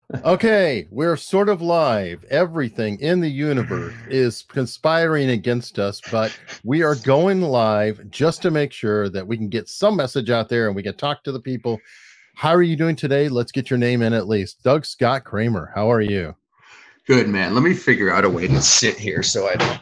Okay, we're sort of live. Everything in the universe is conspiring against us, but we are going live just to make sure that we can get some message out there and we can talk to the people. How are you doing today? Let's get your name in at least. Doug Scott Kramer, how are you? Good, man. Let me figure out a way to sit here so I don't,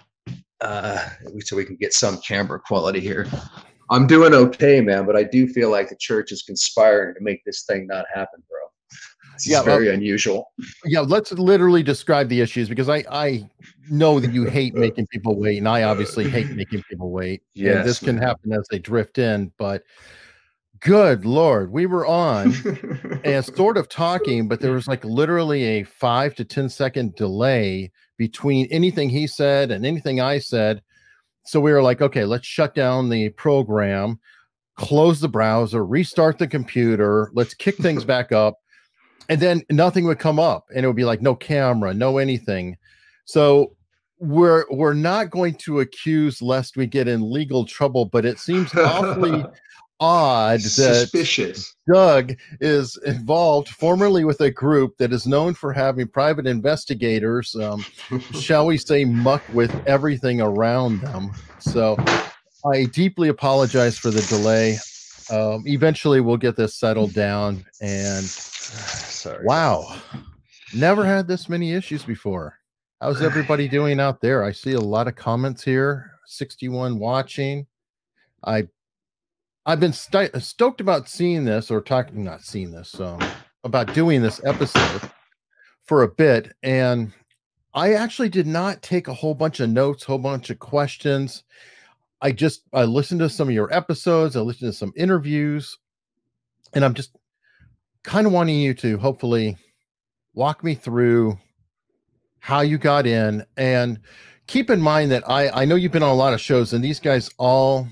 so we can get some camera quality here. I'm doing okay, man, but I do feel like the church is conspiring to make this thing not happen, bro. This is very unusual. Yeah, let's literally describe the issues because I know that you hate making people wait, and I obviously hate making people wait. Yes, and this can happen as they drift in, but good Lord, we were on and sort of talking, but there was like literally a 5 to 10 second delay between anything he said and anything I said. So we were like, okay, let's shut down the program, close the browser, restart the computer, let's kick things back up. And then nothing would come up and it would be like, no camera, no anything. So we're not going to accuse lest we get in legal trouble, but it seems awfully odd suspicious that Doug is involved formerly with a group that is known for having private investigators, shall we say, muck with everything around them. So I deeply apologize for the delay. Eventually we'll get this settled down. And sorry, wow, never had this many issues before. How's everybody doing out there? I see a lot of comments here. 61 watching. I've been stoked about seeing this, or not seeing this, about doing this episode for a bit. And I actually did not take a whole bunch of notes, whole bunch of questions. I listened to some of your episodes. I listened to some interviews, and I'm just kind of wanting you to hopefully walk me through how you got in. And keep in mind that I know you've been on a lot of shows, and these guys all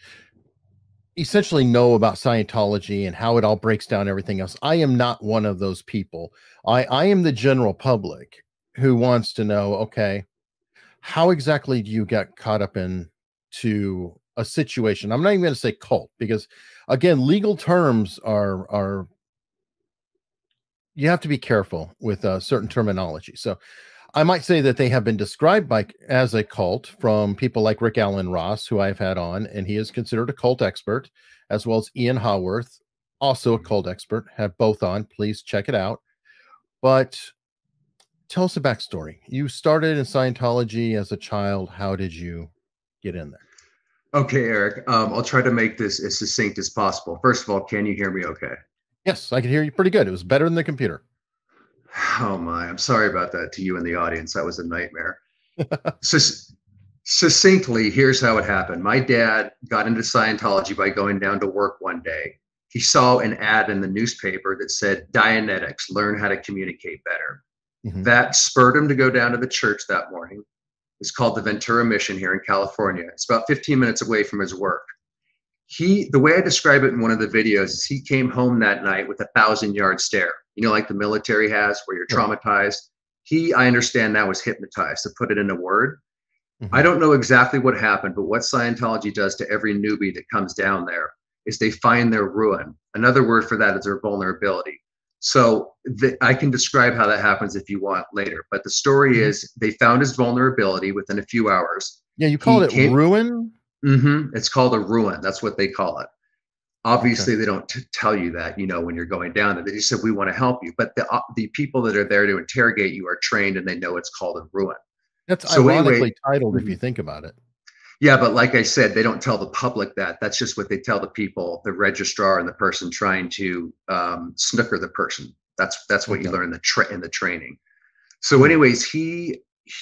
essentially know about Scientology and how it all breaks down everything else. I am not one of those people. I am the general public who wants to know, okay, how exactly do you get caught up into a situation? I'm not even going to say cult, because again, legal terms are you have to be careful with certain terminology. So I might say that they have been described as a cult from people like Rick Allen Ross, who I've had on, and he is considered a cult expert, as well as Ian Haworth, also a cult expert. Have both on. Please check it out. But tell us a backstory. You started in Scientology as a child. How did you get in there? Okay, Eric, I'll try to make this as succinct as possible. First of all, can you hear me okay? Yes, I can hear you pretty good. It was better than the computer. Oh my, I'm sorry about that to you and the audience. That was a nightmare. So succinctly, here's how it happened. My dad got into Scientology by going down to work one day. He saw an ad in the newspaper that said, Dianetics, learn how to communicate better. Mm-hmm. That spurred him to go down to the church that morning. It's called the Ventura Mission here in California. It's about 15 minutes away from his work. The way I describe it in one of the videos is he came home that night with a 1,000-yard stare. You know, like the military has, where you're traumatized. I understand that, was hypnotized, to put it in a word. Mm-hmm. I don't know exactly what happened, but what Scientology does to every newbie that comes down there is they find their ruin. Another word for that is their vulnerability. So I can describe how that happens if you want later. But the story is they found his vulnerability within a few hours. Yeah, you called it ruin? Mm-hmm. It's called a ruin. That's what they call it. Obviously, they don't tell you that, when you're going down there. They just said, we want to help you. But the people that are there to interrogate you are trained, and they know it's called a ruin. That's ironically titled, if you think about it. Yeah, but like I said, they don't tell the public that. That's just what they tell the people, the registrar and the person trying to snooker the person. That's what you learn in the training. So anyways, he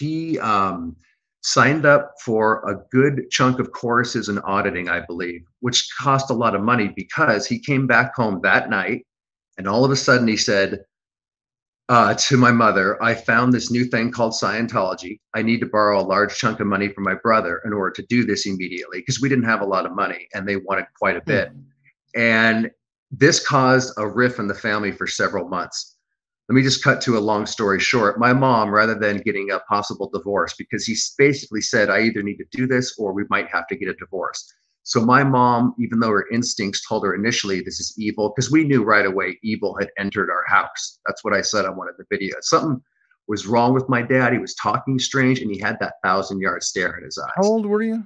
signed up for a good chunk of courses and auditing, I believe, which cost a lot of money, because he came back home that night and all of a sudden he said to my mother, I found this new thing called Scientology. I need to borrow a large chunk of money from my brother in order to do this immediately, because we didn't have a lot of money and they wanted quite a bit. And this caused a rift in the family for several months. Let me just cut to a long story short. My mom, rather than getting a possible divorce, because he basically said, I either need to do this or we might have to get a divorce. So my mom, even though her instincts told her initially this is evil, because we knew right away evil had entered our house. That's what I said on one of the videos. Something was wrong with my dad. He was talking strange, and he had that 1,000-yard stare in his How eyes. old were you?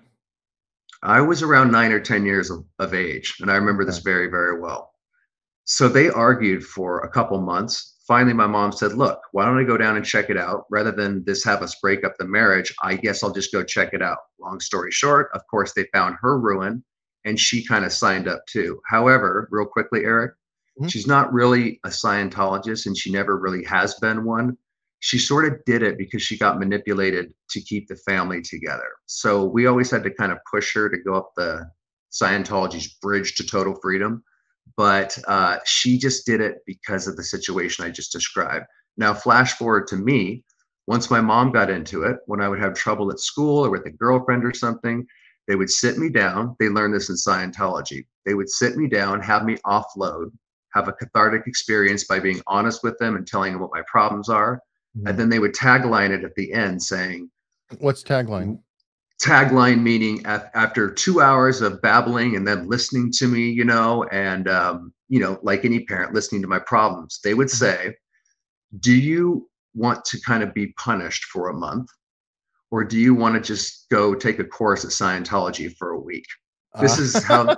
I was around 9 or 10 years of age, and I remember this very, very well. So they argued for a couple months. Finally, my mom said, look, why don't I go down and check it out? Rather than this have us break up the marriage, I guess I'll just go check it out. Long story short, of course, they found her ruin, and she kind of signed up too. However, real quickly, Eric, she's not really a Scientologist, and she never really has been one. She sort of did it because she got manipulated to keep the family together. So we always had to kind of push her to go up the Scientology's bridge to total freedom. But she just did it because of the situation I just described. Now, flash forward to me. Once my mom got into it, when I would have trouble at school or with a girlfriend or something, they would sit me down. They learned this in Scientology. They would sit me down, have me offload, have a cathartic experience by being honest with them and telling them what my problems are. And then they would tagline it at the end saying, what's tagline? Tagline meaning after 2 hours of babbling and then listening to me, you know, and, you know, like any parent listening to my problems, they would say, do you want to kind of be punished for a month? Or do you want to just go take a course at Scientology for a week? This is how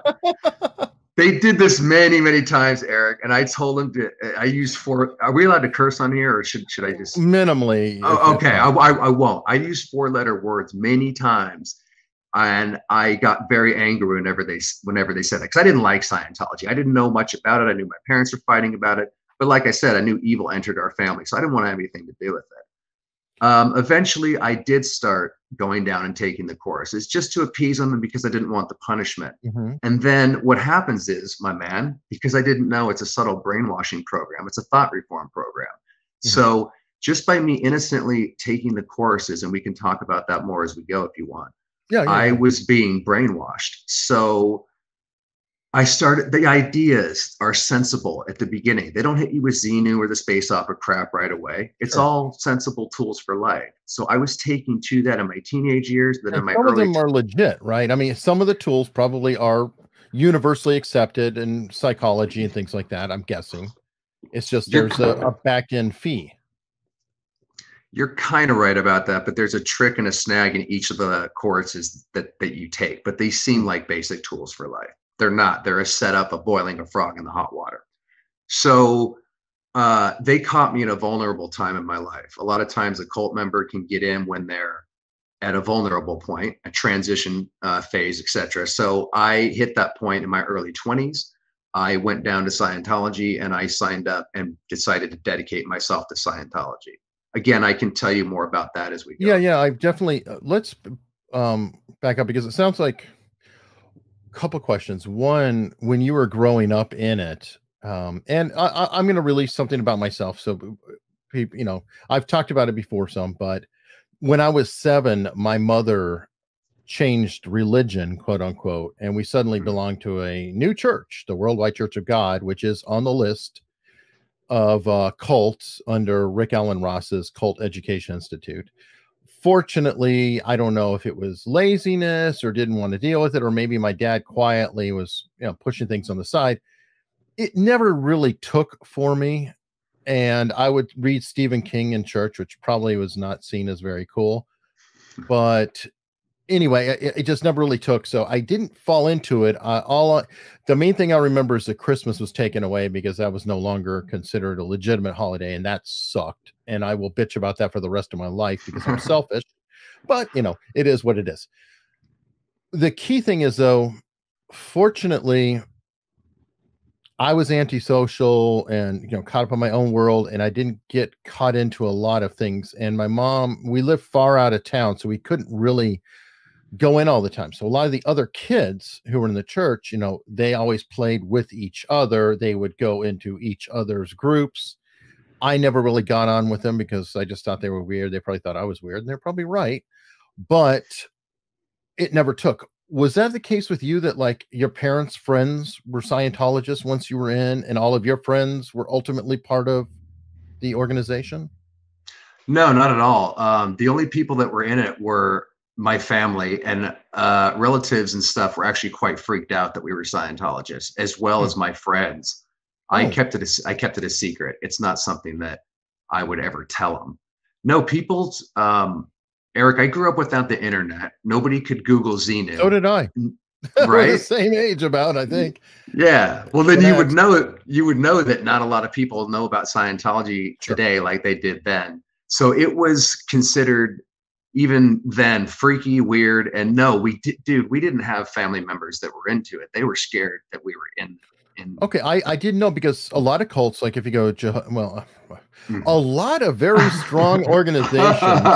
they did this many, many times, Eric. And I told them I use 4. Are we allowed to curse on here, or should I just minimally? Oh, okay, I won't. I use 4-letter words many times, and I got very angry whenever they said that, because I didn't like Scientology. I didn't know much about it. I knew my parents were fighting about it, but like I said, I knew evil entered our family, so I didn't want to have anything to do with it. Eventually, I did start going down and taking the courses just to appease them and because I didn't want the punishment. And then what happens is, my man, because I didn't know it's a subtle brainwashing program, it's a thought reform program. So just by me innocently taking the courses, and we can talk about that more as we go if you want, I was being brainwashed. So I started, the ideas are sensible at the beginning. They don't hit you with Xenu or the space opera crap right away. It's all sensible tools for life. So I was taking to that in my teenage years, then in my some of them are legit, right? I mean, some of the tools probably are universally accepted in psychology and things like that, I'm guessing. It's just there's a back-end fee. You're kind of right about that, but there's a trick and a snag in each of the courses that you take, but they seem like basic tools for life. They're not. They're a setup of boiling a frog in the hot water. So they caught me in a vulnerable time in my life. A lot of times a cult member can get in when they're at a vulnerable point, a transition phase, etc. So I hit that point in my early 20s. I went down to Scientology and I signed up and decided to dedicate myself to Scientology. Again, I can tell you more about that as we go. Yeah, I definitely let's back up, because it sounds like a couple questions. One, when you were growing up in it, and I'm going to release something about myself. So people, you know, I've talked about it before some, but when I was 7, my mother changed religion, quote unquote, and we suddenly belonged to a new church, the Worldwide Church of God, which is on the list of cults under Rick Allen Ross's Cult Education Institute. Fortunately, I don't know if it was laziness or didn't want to deal with it, or maybe my dad quietly was, you know, pushing things on the side. It never really took for me. And I would read Stephen King in church, which probably was not seen as very cool. But anyway, it just never really took. So I didn't fall into it. The main thing I remember is that Christmas was taken away because that was no longer considered a legitimate holiday, and that sucked. And I will bitch about that for the rest of my life because I'm selfish. But, you know, it is what it is. The key thing is, though, fortunately, I was antisocial and, you know, caught up in my own world, and I didn't get caught into a lot of things. And my mom, we lived far out of town, so we couldn't really go in all the time. So a lot of the other kids who were in the church, you know, they always played with each other. They would go into each other's groups. I never really got on with them because I just thought they were weird. They probably thought I was weird, and they're probably right, but it never took. Was that the case with you, that like your parents' friends were Scientologists once you were in, and all of your friends were ultimately part of the organization? No, not at all. The only people that were in it were my family and relatives and stuff were actually quite freaked out that we were Scientologists, as well as my friends. I Oh. kept it a secret. It's not something that I would ever tell them. No, people's Eric, I grew up without the internet. Nobody could Google Xenu. So did I. Right? We're the same age about, I think. Yeah. Well, then Gen you X. would know that not a lot of people know about Scientology today like they did then. So it was considered even then freaky, weird. And no, we didn't have family members that were into it. They were scared that we were in. Okay, I didn't know, because a lot of cults, like if you go, Mhm. a lot of very strong organizations,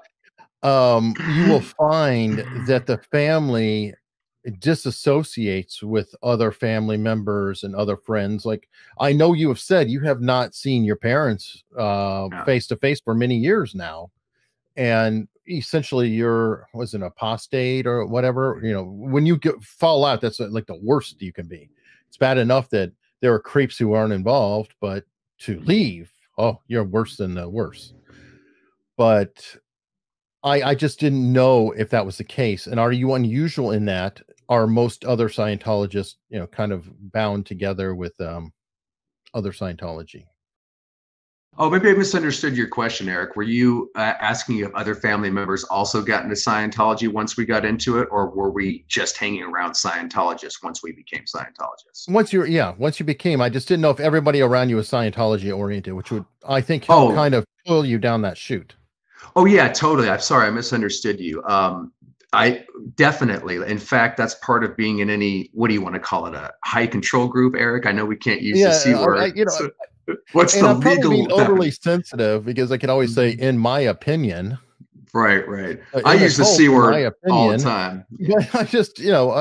you will find that the family disassociates with other family members and other friends. Like, I know you have said you have not seen your parents face to face for many years now, and essentially you're was an apostate or whatever. You know, when you fall out, that's like the worst you can be. It's bad enough that there are creeps who aren't involved, but to leave, oh, you're worse than the worst. But I just didn't know if that was the case. And are you unusual in that? Are most other Scientologists, you know, kind of bound together with other Scientology? Oh, maybe I misunderstood your question, Eric. Were you asking if other family members also got into Scientology once we got into it, or were we just hanging around Scientologists once we became Scientologists? Once you became, I just didn't know if everybody around you was Scientology oriented, which would, I think, help kind of pull you down that chute. Oh yeah, totally. I'm sorry, I misunderstood you. I definitely, in fact, that's part of being in any, what do you want to call it, a high control group, Eric? I know we can't use the C word. What's the I'm probably being legal overly sensitive, because I can always say, in my opinion. Right. I use the C word all the time. Yeah. I just,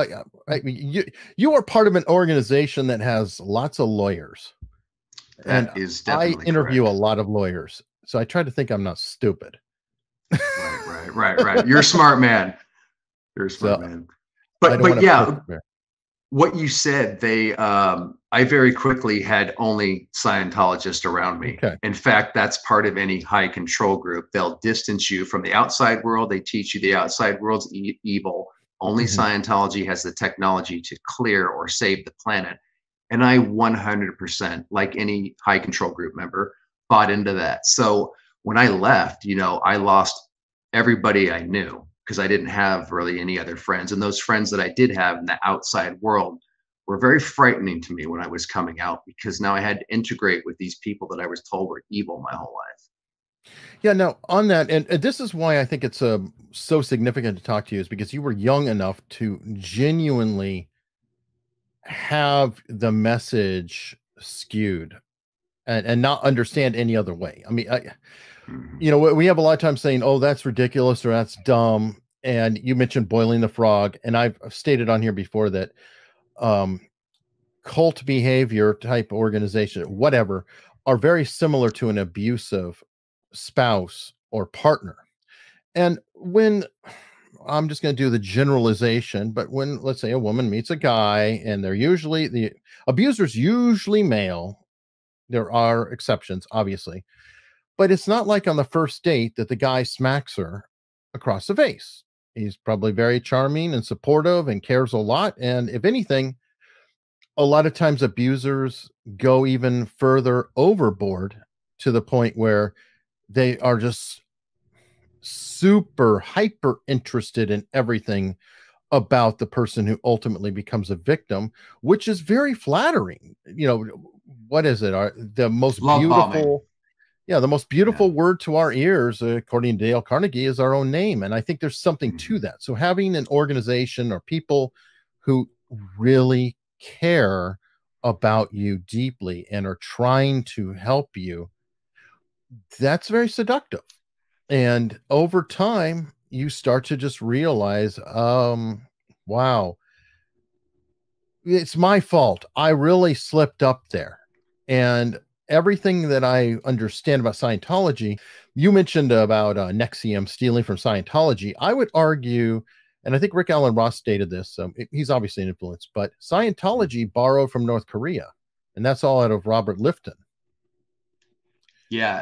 you are part of an organization that has lots of lawyers. That is definitely I interview correct. a lot of lawyers, so I try to think I'm not stupid. Right. You're a smart man. You're a smart man. But yeah, what you said, I very quickly had only Scientologists around me. Okay. In fact, that's part of any high control group. They'll distance you from the outside world. They teach you the outside world's evil. Only Scientology has the technology to clear or save the planet. And I 100%, like any high control group member, bought into that. So when I left, I lost everybody I knew, because I didn't have really any other friends. And those friends that I did have in the outside world were very frightening to me when I was coming out, because now I had to integrate with these people that I was told were evil my whole life. Yeah, now on that, and this is why I think it's so significant to talk to you, is because you were young enough to genuinely have the message skewed and not understand any other way. I mean, we have a lot of times saying, oh, that's ridiculous or that's dumb. And you mentioned boiling the frog. And I've stated on here before that cult behavior type organization, whatever, are very similar to an abusive spouse or partner. And when I'm just going to do the generalization, but when, let's say, a woman meets a guy and the abuser's usually male, there are exceptions, obviously, but it's not like on the first date that the guy smacks her across the face. He's probably very charming and supportive and cares a lot. And if anything, a lot of times abusers go even further overboard, to the point where they are just super hyper interested in everything about the person who ultimately becomes a victim, which is very flattering. What is it? The most beautiful, the most beautiful word to our ears, according to Dale Carnegie, is our own name. And I think there's something to that. So having an organization or people who really care about you deeply and are trying to help you, that's very seductive. And over time, you start to just realize, wow, it's my fault. I really slipped up there. And everything that I understand about Scientology, you mentioned about Nexium stealing from Scientology. I would argue, and I think Rick Alan Ross stated this, he's obviously an influence, but Scientology borrowed from North Korea. And that's all out of Robert Lifton. Yeah.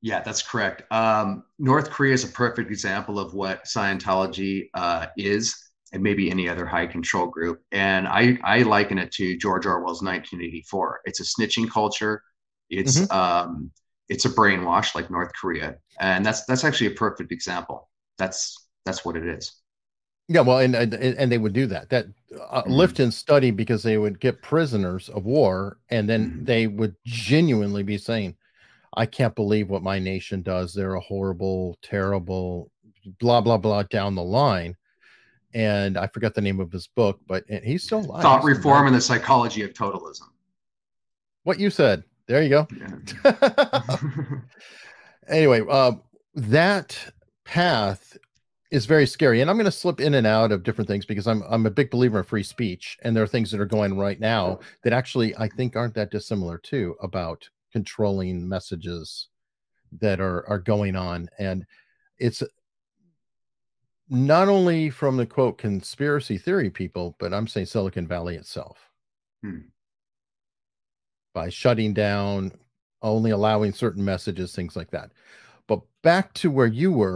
Yeah, that's correct. North Korea is a perfect example of what Scientology is, and maybe any other high control group. And I liken it to George Orwell's 1984. It's a snitching culture. Hmm. It's a brainwash like North Korea, and that's actually a perfect example. That's what it is. Yeah, well, and they would do that. That Mm-hmm. lift and study because they would get prisoners of war, and then Mm-hmm. they would genuinely be saying, "I can't believe what my nation does. They're a horrible, terrible, blah blah blah down the line." And I forgot the name of his book, but he's still alive. Thought He's reform not and the psychology of totalism. what you said. There you go. Yeah. Anyway, that path is very scary, and I'm going to slip in and out of different things because I'm a big believer in free speech, and there are things that are going right now that actually I think aren't that dissimilar too about controlling messages that are going on, and it's not only from the quote conspiracy theory people, but I'm saying Silicon Valley itself Hmm. by shutting down, only allowing certain messages, things like that. But back to where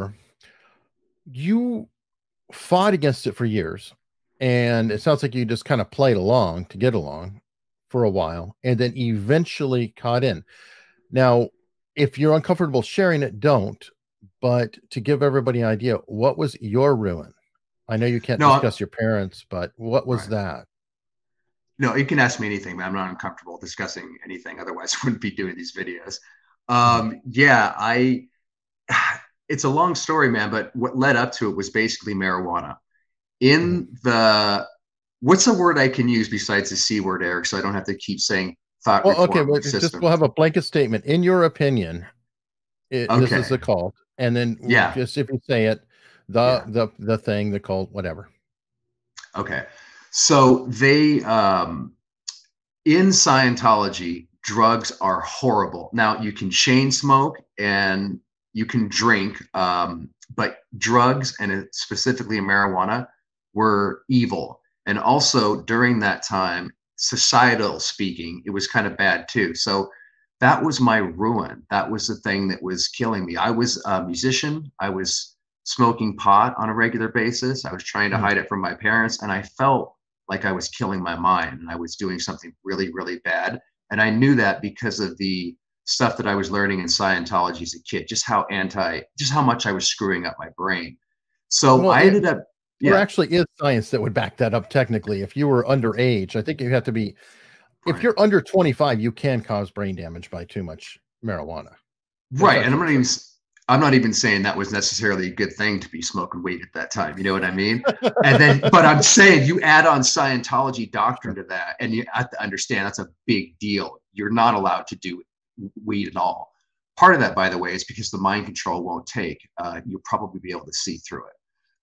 you fought against it for years, and it sounds like you just kind of played along to get along for a while, and then eventually caught in. Now, if you're uncomfortable sharing it, don't. But to give everybody an idea, what was your ruin? I know you can't No, discuss your parents, but what was right. that? No, you can ask me anything, but I'm not uncomfortable discussing anything. Otherwise, I wouldn't be doing these videos. Mhm. Yeah, it's a long story, man, but what led up to it was basically marijuana. Mhm. In the, what's a word I can use besides the C word, Eric, so I don't have to keep saying thought Well, okay, reform well, just we'll system? have a blanket statement. In your opinion, this is Okay. a cult, and then Yeah. just if you say it, Yeah. the thing, the cult, whatever. Okay. So in Scientology, drugs are horrible. Now, you can chain smoke and you can drink, but drugs, and specifically marijuana, were evil. And also during that time, societal speaking, it was kind of bad too. So that was my ruin. That was the thing that was killing me. I was a musician. I was smoking pot on a regular basis. I was trying to Mhm. hide it from my parents, and I felt like I was killing my mind and I was doing something really, really bad. And I knew that because of the stuff that I was learning in Scientology as a kid, just how much I was screwing up my brain. So Well, I ended up, there yeah, actually is science that would back that up technically. If you were underage, I think you have to be if right. you're under 25, you can cause brain damage by too much marijuana. That's Right. And actually true. I'm not even saying that was necessarily a good thing to be smoking weed at that time. You know what I mean? And then, but I'm saying you add on Scientology doctrine Sure. to that, and you have to understand that's a big deal. You're not allowed to do weed at all. Part of that, by the way, is because the mind control won't take. You'll probably be able to see through it.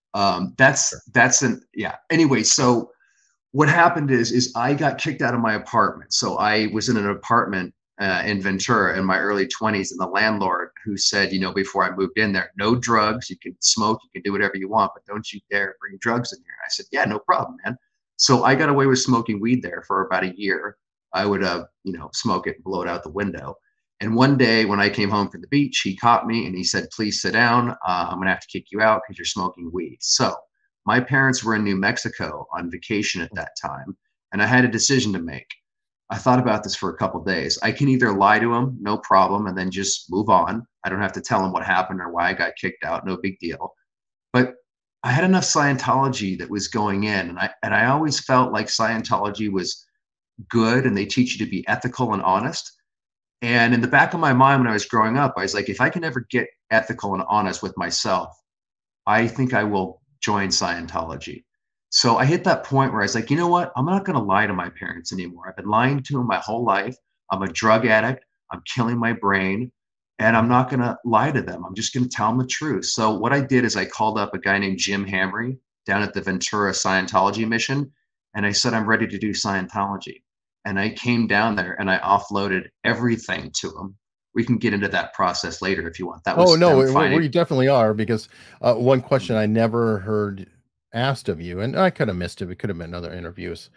Sure. That's an yeah. Anyway, so what happened is I got kicked out of my apartment. So I was in an apartment in Ventura in my early 20s, and the landlord who said, before I moved in there, no drugs, you can smoke, you can do whatever you want, but don't you dare bring drugs in here. And I said, yeah, no problem, man. So I got away with smoking weed there for about a year. I would, smoke it and blow it out the window. And one day when I came home from the beach, he caught me and he said, please sit down. I'm going to have to kick you out because you're smoking weed. So my parents were in New Mexico on vacation at that time, and I had a decision to make. I thought about this for a couple of days. I can either lie to them, no problem, and then just move on. I don't have to tell them what happened or why I got kicked out, no big deal. But I had enough Scientology that was going in, and I always felt like Scientology was good and they teach you to be ethical and honest. And in the back of my mind when I was growing up, I was like, if I can ever get ethical and honest with myself, I think I will join Scientology. So I hit that point where I was like, you know what? I'm not going to lie to my parents anymore. I've been lying to them my whole life. I'm a drug addict. I'm killing my brain. And I'm Mhm. not going to lie to them. I'm just going to tell them the truth. So what I did is I called up a guy named Jim Hamry down at the Ventura Scientology mission. And I said, I'm ready to do Scientology. And I came down there and I offloaded everything to him. We can get into that process later if you want. That Oh, was no, them we finding. definitely are because, one question I never heard asked of you, and I could have missed it, it could have been other interviews.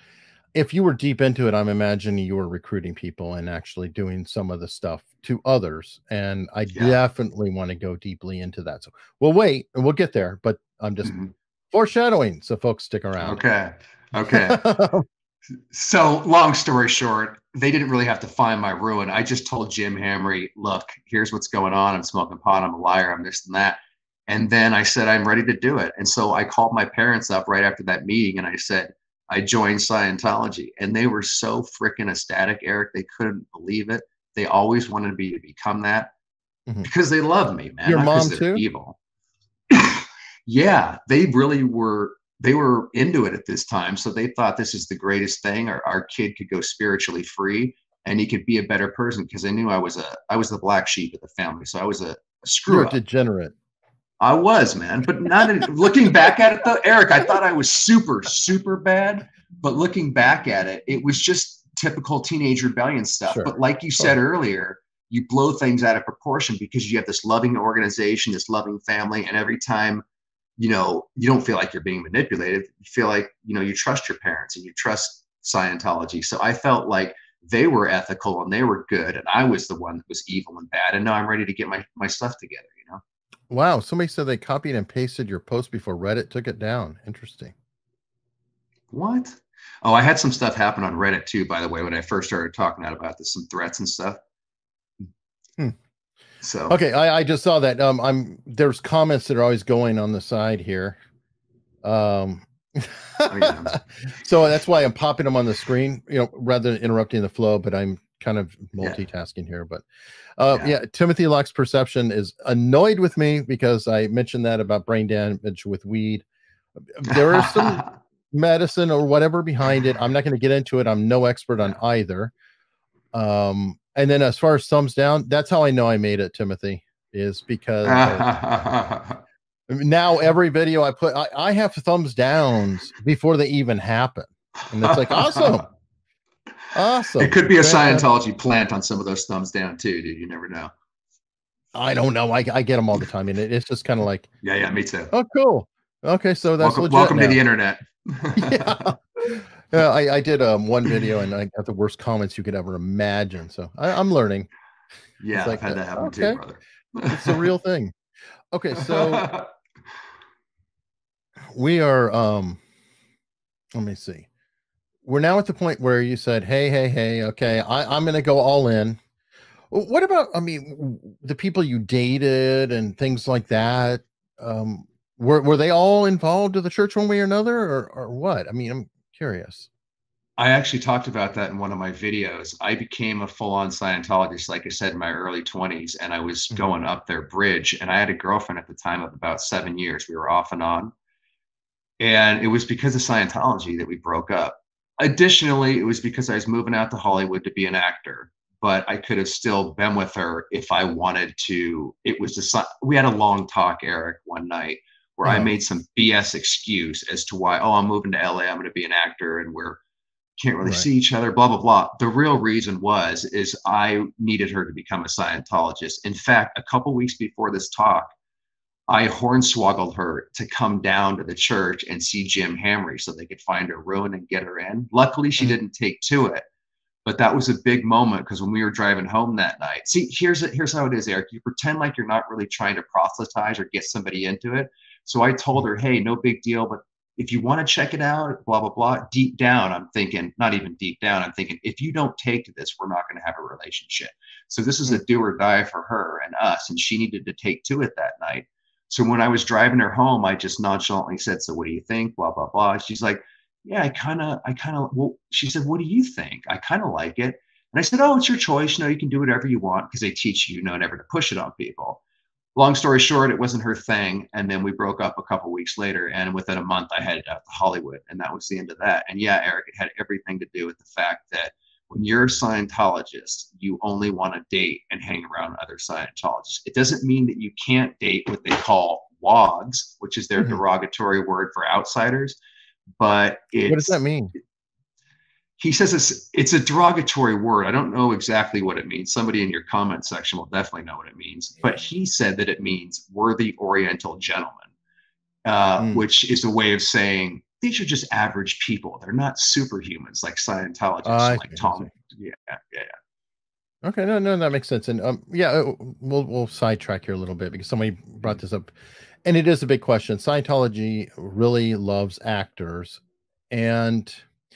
if you were deep into it, I'm imagining you were recruiting people and actually doing some of the stuff to others. And I Yeah. definitely want to go deeply into that. So we'll wait and we'll get there, but I'm just Mhm. foreshadowing. So folks stick around. Okay. Okay. So long story short, they didn't really have to find my ruin. I just told Jim Hamry, look, here's what's going on. I'm smoking pot. I'm a liar. I'm this and that. And then I said, I'm ready to do it. And so I called my parents up right after that meeting and I said, I joined Scientology. And they were so freaking ecstatic, Eric. They couldn't believe it. They always wanted me to become that because they love me, man. Your not mom because too? they're evil. Yeah, they really were. They were into it at this time. So they thought this is the greatest thing. Our kid could go spiritually free and he could be a better person because they knew I was the black sheep of the family. So I was a You're screw a up. degenerate. I was, man, but looking back at it though, Eric, I thought I was super, super bad. But looking back at it, it was just typical teenage rebellion stuff. Sure. But like you said earlier, you blow things out of proportion because you have this loving organization, this loving family, and every time, you don't feel like you're being manipulated. You feel like, you trust your parents and you trust Scientology. So I felt like they were ethical and they were good. And I was the one that was evil and bad. And now I'm ready to get my stuff together, Wow. Somebody said they copied and pasted your post before Reddit took it down. Interesting. What? Oh, I had some stuff happen on Reddit too, by the way, when I first started talking out about this, some threats and stuff. So okay, I just saw that. There's comments that are always going on the side here. So that's why I'm popping them on the screen, rather than interrupting the flow, but I'm kind of multitasking here. But Timothy Locke's perception is annoyed with me because I mentioned that about brain damage with weed. There is some medicine or whatever behind it. I'm not going to get into it. I'm no expert on either. And then as far as thumbs down, that's how I know I made it, Timothy, is because now every video I put, I have thumbs downs before they even happen. And it's like, awesome. Awesome. It could be a Scientology plant on some of those thumbs down too, dude. You never know. I don't know. I get them all the time. And it's just kind of like, yeah, me too. Oh, cool. Okay. So that's welcome to the internet. Yeah, I did one video and I got the worst comments you could ever imagine. So I'm learning. Yeah, I've had that happen too, brother. It's a real thing. Okay, so we are let me see. We're now at the point where you said, hey, okay, I'm gonna go all in. What about, the people you dated and things like that? Were they all involved in the church one way or another, or what? I'm curious. I actually talked about that in one of my videos. I became a full-on Scientologist, like I said, in my early 20s, and I was going up their bridge. And I had a girlfriend at the time of about 7 years. We were off and on. And it was because of Scientology that we broke up. Additionally, it was because I was moving out to Hollywood to be an actor, but I could have still been with her if I wanted to. We had a long talk, Eric, one night where I made some BS excuse as to why, I'm moving to LA, I'm going to be an actor, and can't really see each other, blah, blah, blah. The real reason is I needed her to become a Scientologist. In fact, a couple weeks before this talk, I hornswoggled her to come down to the church and see Jim Hamry so they could find her ruin and get her in. Luckily, she didn't take to it. But that was a big moment because when we were driving home that night, see, here's how it is, Eric. You pretend like you're not really trying to proselytize or get somebody into it. So I told her, hey, no big deal, but if you want to check it out, blah, blah, blah, deep down, I'm thinking, not even deep down, I'm thinking, if you don't take to this, we're not going to have a relationship. So this is a do or die for her and us. And she needed to take to it that night. So when I was driving her home, I just nonchalantly said, so what do you think? Blah, blah, blah. She's like, yeah, she said, what do you think? I kind of like it. And I said, oh, it's your choice. You can do whatever you want because they teach you, never to push it on people. Long story short, it wasn't her thing. And then we broke up a couple weeks later. And within a month, I headed out to Hollywood. And that was the end of that. And yeah, Eric, it had everything to do with the fact that when you're a Scientologist, you only want to date and hang around other Scientologists. It doesn't mean that you can't date what they call WOGs, which is their derogatory word for outsiders. But what does that mean? He says it's a derogatory word. I don't know exactly what it means. Somebody in your comment section will definitely know what it means. But he said that it means worthy Oriental gentleman, which is a way of saying these are just average people. They're not superhumans like Scientologists I and see, like I Tom. see. Yeah, yeah. Okay, no, that makes sense. And yeah, we'll sidetrack here a little bit because somebody brought Mhm. this up, and it is a big question. Scientology really loves actors, and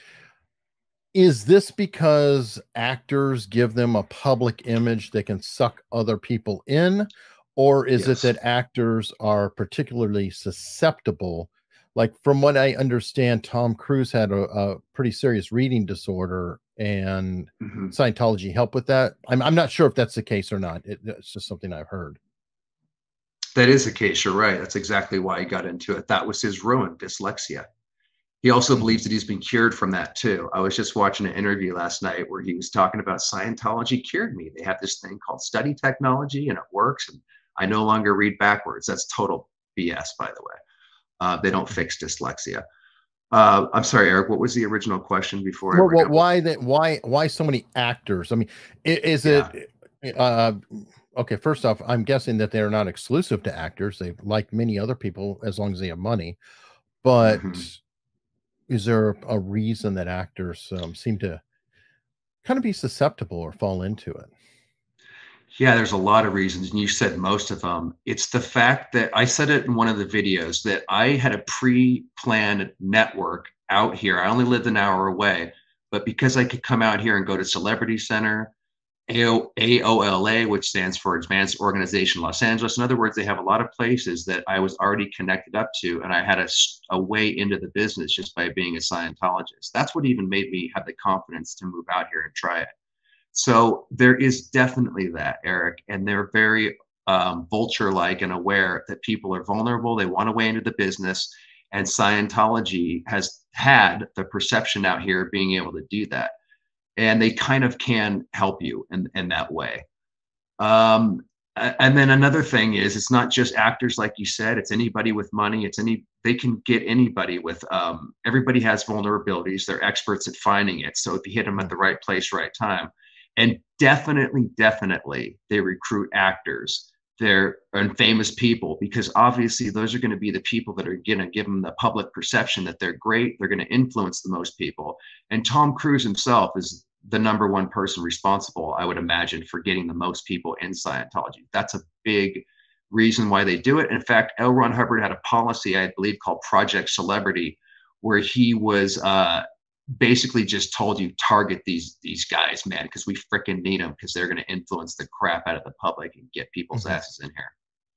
is this because actors give them a public image that can suck other people in? Or is it Yes. that actors are particularly susceptible? Like, from what I understand, Tom Cruise had a pretty serious reading disorder, and Mhm. Scientology helped with that. I'm not sure if that's the case or not. It's just something I've heard. That is the case. You're right. That's exactly why he got into it. That was his ruin, dyslexia. He also Mhm. believes that he's been cured from that too. I was just watching an interview last night where he was talking about Scientology cured me. They have this thing called study technology and it works. And I no longer read backwards. That's total BS, by the way. They don't fix dyslexia. I'm sorry, Eric. What was the original question before I Well, rambled? why that? Why so many actors? I mean, is Yeah. it? Uh, okay, first off, I'm guessing that they're not exclusive to actors. They like many other people as long as they have money. But Hmm. is there a reason that actors seem to kind of be susceptible or fall into it? Yeah, there's a lot of reasons, and you said most of them. It's the fact that I said it in one of the videos that I had a pre-planned network out here. I only lived an hour away, but because I could come out here and go to Celebrity Center, AOLA, which stands for Advanced Organization Los Angeles. In other words, they have a lot of places that I was already connected up to, and I had a way into the business just by being a Scientologist. That's what even made me have the confidence to move out here and try it. So there is definitely that, Eric, and they're very vulture-like and aware that people are vulnerable. They want a way into the business, and Scientology has had the perception out here of being able to do that, and they kind of can help you in that way. Um, and then another thing is, it's not just actors, like you said. It's anybody with money. It's any they can get anybody with. Everybody has vulnerabilities. They're experts at finding it. So if you hit them at Mm. the right place, right time, and definitely, they recruit actors. They're and famous people because obviously those are going to be the people that are going to give them the public perception that they're great. They're going to influence the most people. And Tom Cruise himself is the number one person responsible, I would imagine, for getting the most people in Scientology. That's a big reason why they do it. In fact, L. Ron Hubbard had a policy, I believe, called Project Celebrity, where he was basically just told you target these guys, man, because we freaking need them because they're going to influence the crap out of the public and get people's Mhm. asses in here.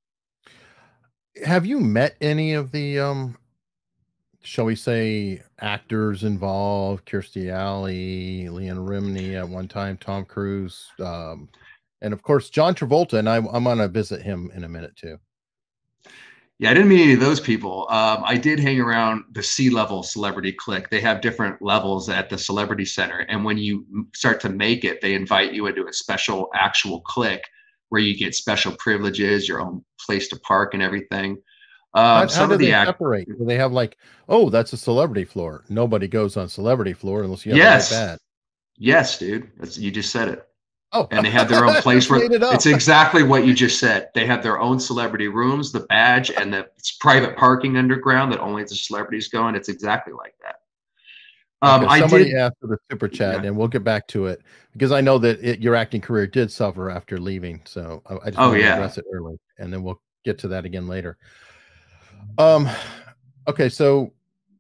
Have you met any of the shall we say, actors involved? Kirstie Alley, Leanne Rimney at one time, Tom Cruise, and of course John Travolta. And I'm gonna visit him in a minute too. Yeah, I didn't meet any of those people. I did hang around the C-level celebrity clique. They have different levels at the Celebrity Center, and when you start to make it, they invite you into a special actual clique where you get special privileges, your own place to park, and everything. How Some do of the they act, separate? Do they have like, oh, that's a celebrity floor? Nobody goes on celebrity floor unless you have the right yes, badge. yes, dude, you just said it. Oh, And they have their own I place just where made it it's up. exactly what you just said. They have their own celebrity rooms, the badge, and it's private parking underground that only the celebrities go in. It's exactly like that. Okay, I somebody did, asked for the super chat, yeah. and we'll get back to it because I know that your acting career did suffer after leaving. So I just Oh wanted to yeah. address it early, and then we'll get to that again later. Um, okay, so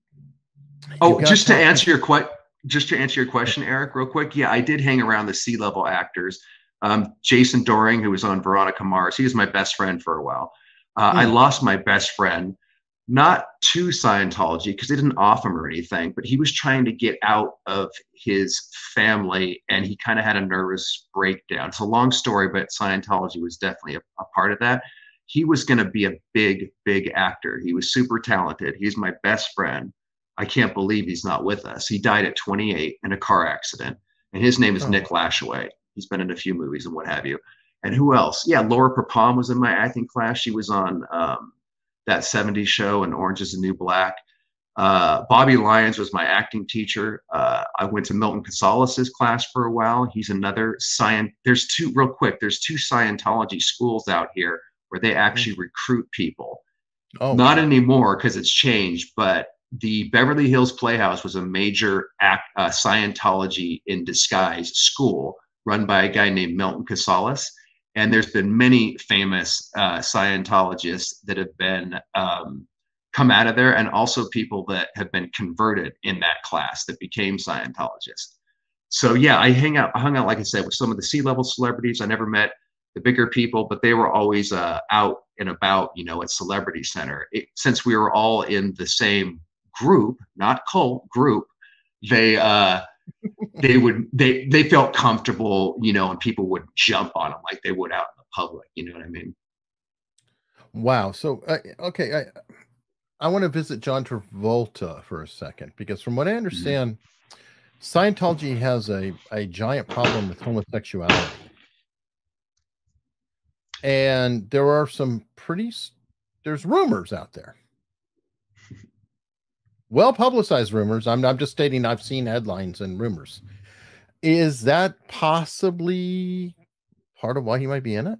you Oh, got Tom. just to answer your question, Eric, real quick. Yeah, I did hang around the C-level actors. Jason Doring, who was on Veronica Mars, he was my best friend for a while. I Mm, lost my best friend, not to Scientology because they didn't offer him or anything, but he was trying to get out of his family and he kind of had a nervous breakdown. It's a long story, but Scientology was definitely a part of that. He was going to be a big actor. He was super talented. He's my best friend. I can't believe he's not with us. He died at 28 in a car accident, and his name is oh, Nick Lashaway. He's been in a few movies and what have you. And who else? Yeah, Laura Prepon was in my acting class. She was on that 70s show and Orange is the New Black. Bobby Lyons was my acting teacher. I went to Milton Casalas's class for a while. He's another science. There's two Scientology schools out here where they mm, actually recruit people. oh Not wow. anymore because it's changed, but the Beverly Hills Playhouse was a major Scientology in disguise school run by a guy named Milton Casalis. And there's been many famous Scientologists that have been come out of there, and also people that have been converted in that class that became Scientologists. So yeah, I hung out, like I said, with some of the C-level celebrities. I never met the bigger people, but they were always out and about, you know, at Celebrity Center. Since we were all in the same group, not cult group, they felt comfortable, you know, and people would jump on them like they would out in the public. You know what I mean? Wow. So, okay, I want to visit John Travolta for a second, because from what I understand, Scientology has a giant problem with homosexuality. And there are some there's rumors out there. Well publicized rumors. I'm just stating I've seen headlines and rumors. Is that possibly part of why he might be in it?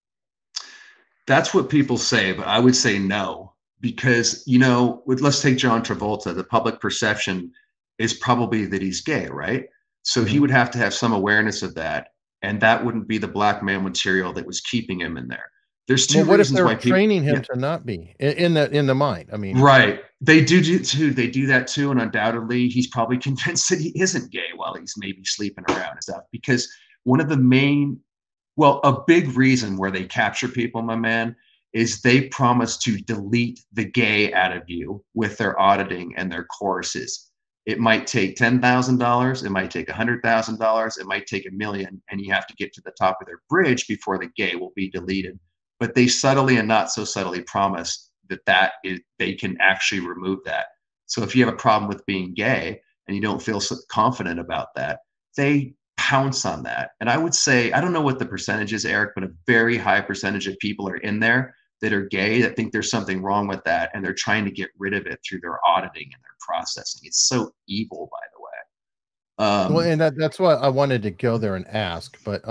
That's what people say, but I would say no, because, you know, let's take John Travolta. The public perception is probably that he's gay, right? So he would have to have some awareness of that, and that wouldn't be the blackmail material that was keeping him in there. There's two reasons why people training him to not be in the mind. I mean, right. They do too. They do that too. And undoubtedly he's probably convinced that he isn't gay while he's maybe sleeping around and stuff, because one of the a big reason where they capture people, my man, is they promise to delete the gay out of you with their auditing and their courses. It might take $10,000. It might take $100,000. It might take $1 million. And you have to get to the top of their bridge before the gay will be deleted. But they subtly and not so subtly promise that they can actually remove that. So if you have a problem with being gay and you don't feel so confident about that, they pounce on that. And I would say, I don't know what the percentage is, Eric, but a very high percentage of people are in there that are gay, that think there's something wrong with that, and they're trying to get rid of it through their auditing and their processing. It's so evil, by the way. Well, and that's why I wanted to go there and ask. But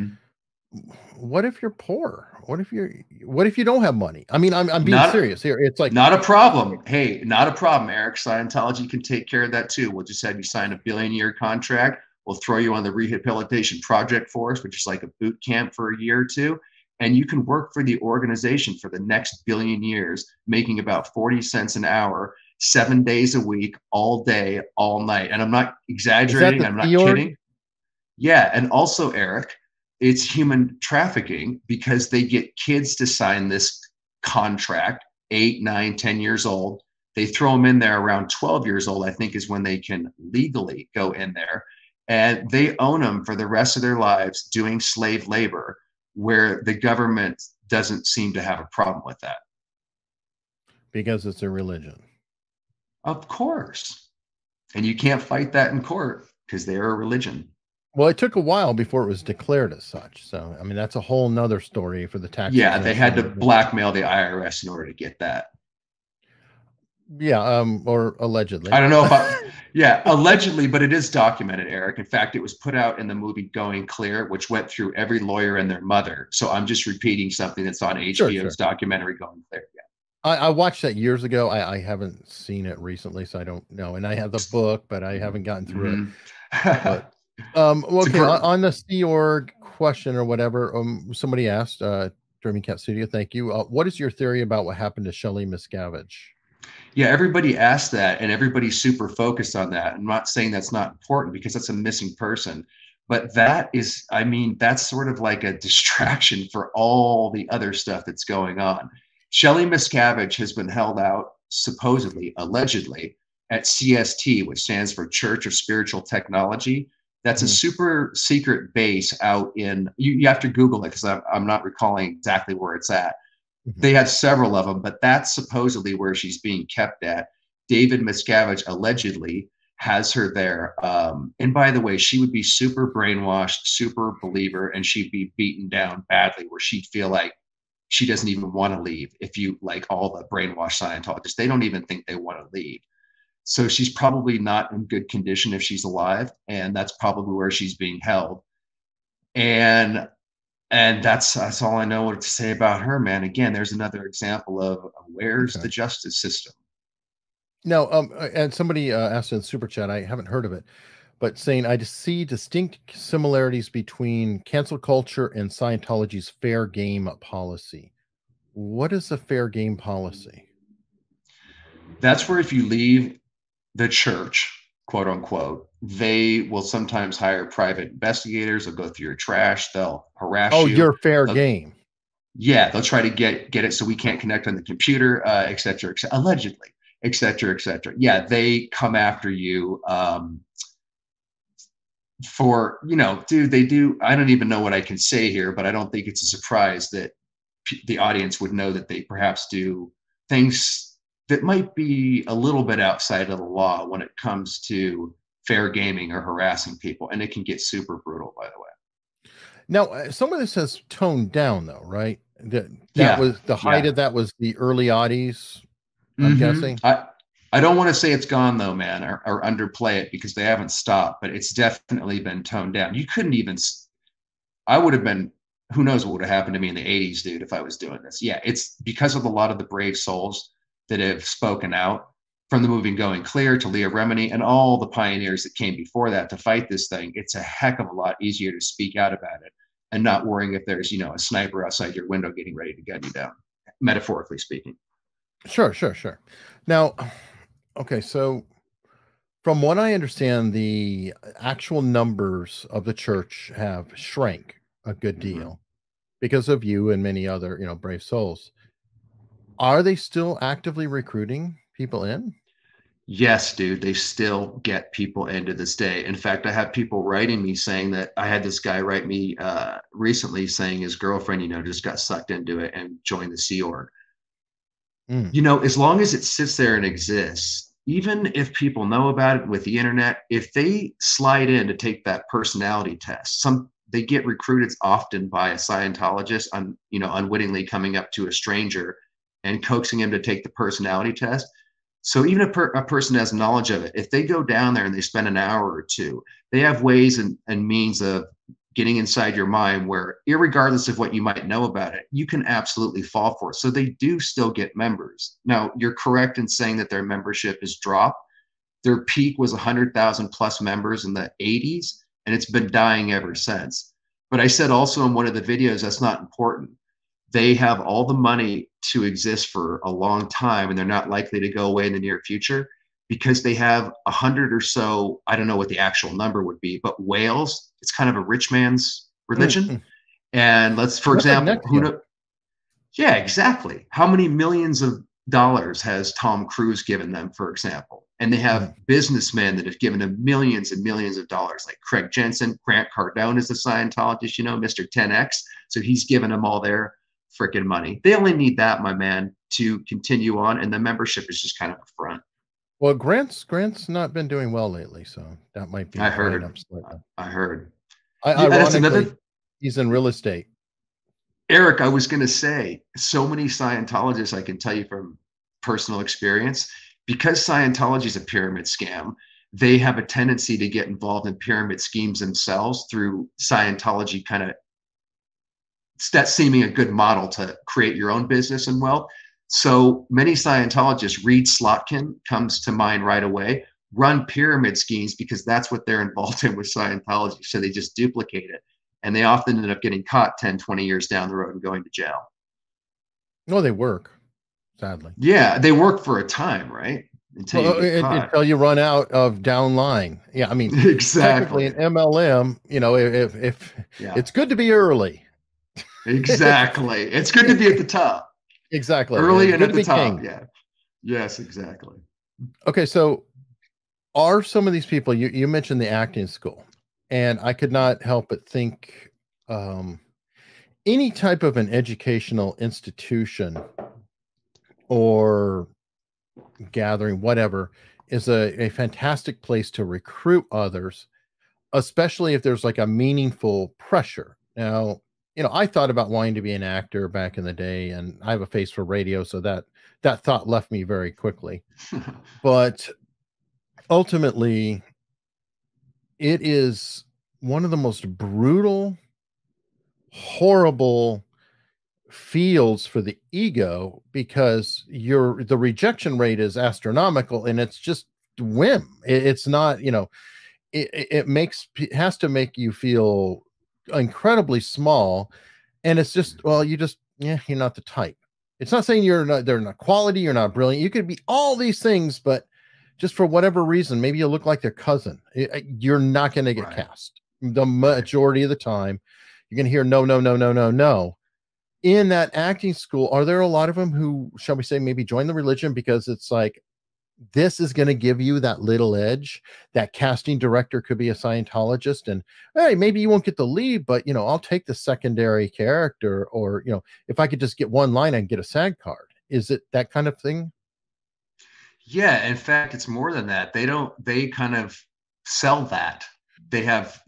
what if you're poor? What if you don't have money? I mean, I'm being serious here. It's like, not a problem. Hey, not a problem, Eric. Scientology can take care of that too. We'll just have you sign a billion-year contract. We'll throw you on the rehabilitation project force, which is like a boot camp for a year or two. And you can work for the organization for the next billion years, making about 40 cents an hour, 7 days a week, all day, all night. And I'm not exaggerating. I'm not kidding. Yeah. And also, Eric, it's human trafficking, because they get kids to sign this contract, 8, 9, 10 years old. They throw them in there around 12 years old, I think, is when they can legally go in there. And they own them for the rest of their lives doing slave labor, where the government doesn't seem to have a problem with that. Because it's a religion. Of course. And you can't fight that in court because they're a religion. Well, it took a while before it was declared as such. So, I mean, that's a whole nother story for the tax. Yeah, they had to blackmail the IRS in order to get that. Yeah, or allegedly. I don't know if allegedly, but it is documented, Eric. In fact, it was put out in the movie Going Clear, which went through every lawyer and their mother. So I'm just repeating something that's on HBO's documentary Going Clear. Yeah. I watched that years ago. I haven't seen it recently, so I don't know. And I have the book, but I haven't gotten through it. But, okay, on the Sea Org question or whatever, somebody asked, Dreaming Cat Studio, thank you. What is your theory about what happened to Shelley Miscavige? Yeah, everybody asked that, and everybody's super focused on that. I'm not saying that's not important, because that's a missing person, but that is, I mean, that's sort of like a distraction for all the other stuff that's going on. Shelley Miscavige has been held out, supposedly, allegedly, at CST, which stands for Church of Spiritual Technology. That's a super secret base out in, you have to Google it, because I'm not recalling exactly where it's at. They have several of them, but that's supposedly where she's being kept at. David Miscavige allegedly has her there. And by the way, she would be super brainwashed, super believer, and she'd be beaten down badly, where she'd feel like she doesn't even want to leave. If you, like all the brainwashed Scientologists, they don't even think they want to leave. So she's probably not in good condition if she's alive, and that's probably where she's being held. And that's all I know what to say about her, man. Again, there's another example of where's the justice system. Now, and somebody asked in super chat, I haven't heard of it, but saying I just see distinct similarities between cancel culture and Scientology's fair game policy. What is a fair game policy? That's where if you leave the church, quote unquote, they will sometimes hire private investigators. They'll go through your trash. They'll harass Oh, you. you're fair They'll, game. yeah, they'll try to get it so we can't connect on the computer, et cetera, allegedly, et cetera, et cetera. Yeah, they come after you for, dude, they do. I don't even know what I can say here, but I don't think it's a surprise that the audience would know that they perhaps do things that might be a little bit outside of the law when it comes to fair gaming or harassing people. And it can get super brutal, by the way. Now, some of this has toned down, though, right? That Yeah, was the height yeah. of that was the early oddies, I'm guessing. I don't want to say it's gone though, man, or underplay it because they haven't stopped, but it's definitely been toned down. You couldn't even, I would have been, who knows what would have happened to me in the 80s, dude, if I was doing this. Yeah, it's because of a lot of the brave souls that have spoken out, from the movie Going Clear to Leah Remini and all the pioneers that came before that to fight this thing. It's a heck of a lot easier to speak out about it and not worrying if there's, a sniper outside your window getting ready to gun you down, metaphorically speaking. Sure. Now, okay, so from what I understand, the actual numbers of the church have shrank a good deal because of you and many other, brave souls. Are they still actively recruiting people in? Yes, dude, they still get people into this day. In fact, I have people writing me saying that I had this guy write me recently saying his girlfriend, just got sucked into it and joined the Sea Org. As long as it sits there and exists, even if people know about it with the internet, if they slide in to take that personality test, they get recruited often by a Scientologist unwittingly coming up to a stranger and coaxing him to take the personality test. So even if a person has knowledge of it, if they go down there and they spend an hour or two, they have ways and means of getting inside your mind where, irregardless of what you might know about it, you can absolutely fall for it. So they do still get members. Now, you're correct in saying that their membership has dropped. Their peak was 100,000 plus members in the 80s, and it's been dying ever since. But I said also in one of the videos, that's not important. They have all the money to exist for a long time, and they're not likely to go away in the near future because they have 100 or so, I don't know what the actual number would be, but whales, it's kind of a rich man's religion. And for example, yeah, exactly. How many millions of dollars has Tom Cruise given them, for example? And they have businessmen that have given them millions and millions of dollars, like Craig Jensen. Grant Cardone is a Scientologist, Mr. 10X. So he's given them all their freaking money. They only need that, my man, to continue on. And the membership is just kind of a front. Well, Grant's not been doing well lately, so that might be. I heard. Ironically, he's in real estate. Eric, I was going to say, so many Scientologists, I can tell you from personal experience, because Scientology is a pyramid scam, they have a tendency to get involved in pyramid schemes themselves through Scientology kind of that seeming a good model to create your own business and wealth. So many Scientologists, Reed Slotkin comes to mind right away, run pyramid schemes because that's what they're involved in with Scientology. So they just duplicate it. And they often end up getting caught 10, 20 years down the road and going to jail. No, they work, sadly. Yeah, they work for a time, right? Until you run out of downline. Yeah, I mean, exactly. Technically, an MLM, if it's good to be early. Exactly. It's good to be at the top. Exactly. Early and at the top. King. Yeah. Yes, exactly. Okay, so are some of these people, you mentioned the acting school, and I could not help but think any type of an educational institution or gathering, whatever, is a fantastic place to recruit others, especially if there's like a meaningful pressure. Now, I thought about wanting to be an actor back in the day, and I have a face for radio, so that thought left me very quickly. But ultimately, it is one of the most brutal, horrible fields for the ego, because the rejection rate is astronomical, and it's just whim. It's not, it has to make you feel incredibly small. And it's just, well, yeah, you're not the type. It's not saying they're not quality, you're not brilliant. You could be all these things, but just for whatever reason, maybe you look like their cousin. You're not going to get cast. The majority of the time, you're going to hear no, no, no, no, no, no. In that acting school, are there a lot of them who, shall we say, maybe join the religion because it's like, this is going to give you that little edge? That casting director could be a Scientologist, and hey, maybe you won't get the lead, but I'll take the secondary character, or if I could just get one line, I can get a SAG card. Is it that kind of thing? Yeah, in fact, it's more than that. They kind of sell that. They have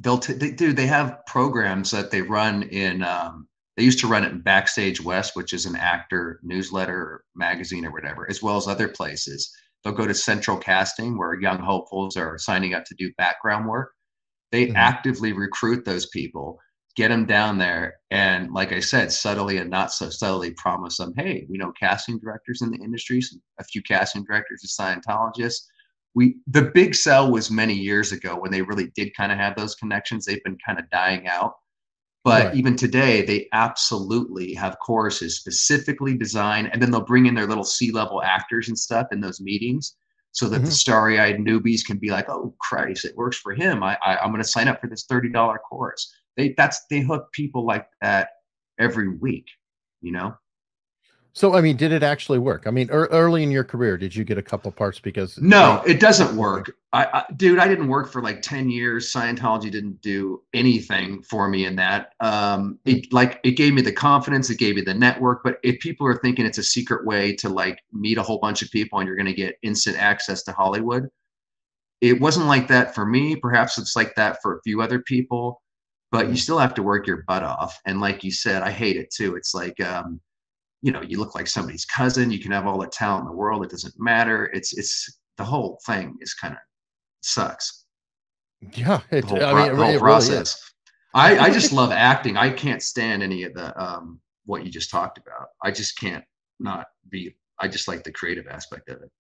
programs that they run in. They used to run it in Backstage West, which is an actor newsletter or magazine or whatever, as well as other places. They'll go to Central Casting, where young hopefuls are signing up to do background work. They actively recruit those people, get them down there, and like I said, subtly and not so subtly promise them, hey, we know casting directors in the industry, a few casting directors as Scientologists. The big sell was many years ago when they really did kind of have those connections. They've been kind of dying out. But even today, they absolutely have courses specifically designed, and then they'll bring in their little C-level actors and stuff in those meetings, so that the starry-eyed newbies can be like, oh, Christ, it works for him. I'm going to sign up for this $30 course. They hook people like that every week, So, I mean, did it actually work? I mean, early in your career, did you get a couple parts? Because no, it doesn't work. Dude, I didn't work for like 10 years. Scientology didn't do anything for me in that. It gave me the confidence, it gave me the network. But if people are thinking it's a secret way to like meet a whole bunch of people and you're going to get instant access to Hollywood, it wasn't like that for me. Perhaps it's like that for a few other people, but you still have to work your butt off. And like you said, I hate it too. It's like, you look like somebody's cousin. You can have all the talent in the world. It doesn't matter. It's the whole thing is kind of sucks. Yeah. The whole process. Really I just love acting. I can't stand any of the, what you just talked about. I just can't I just like the creative aspect of it.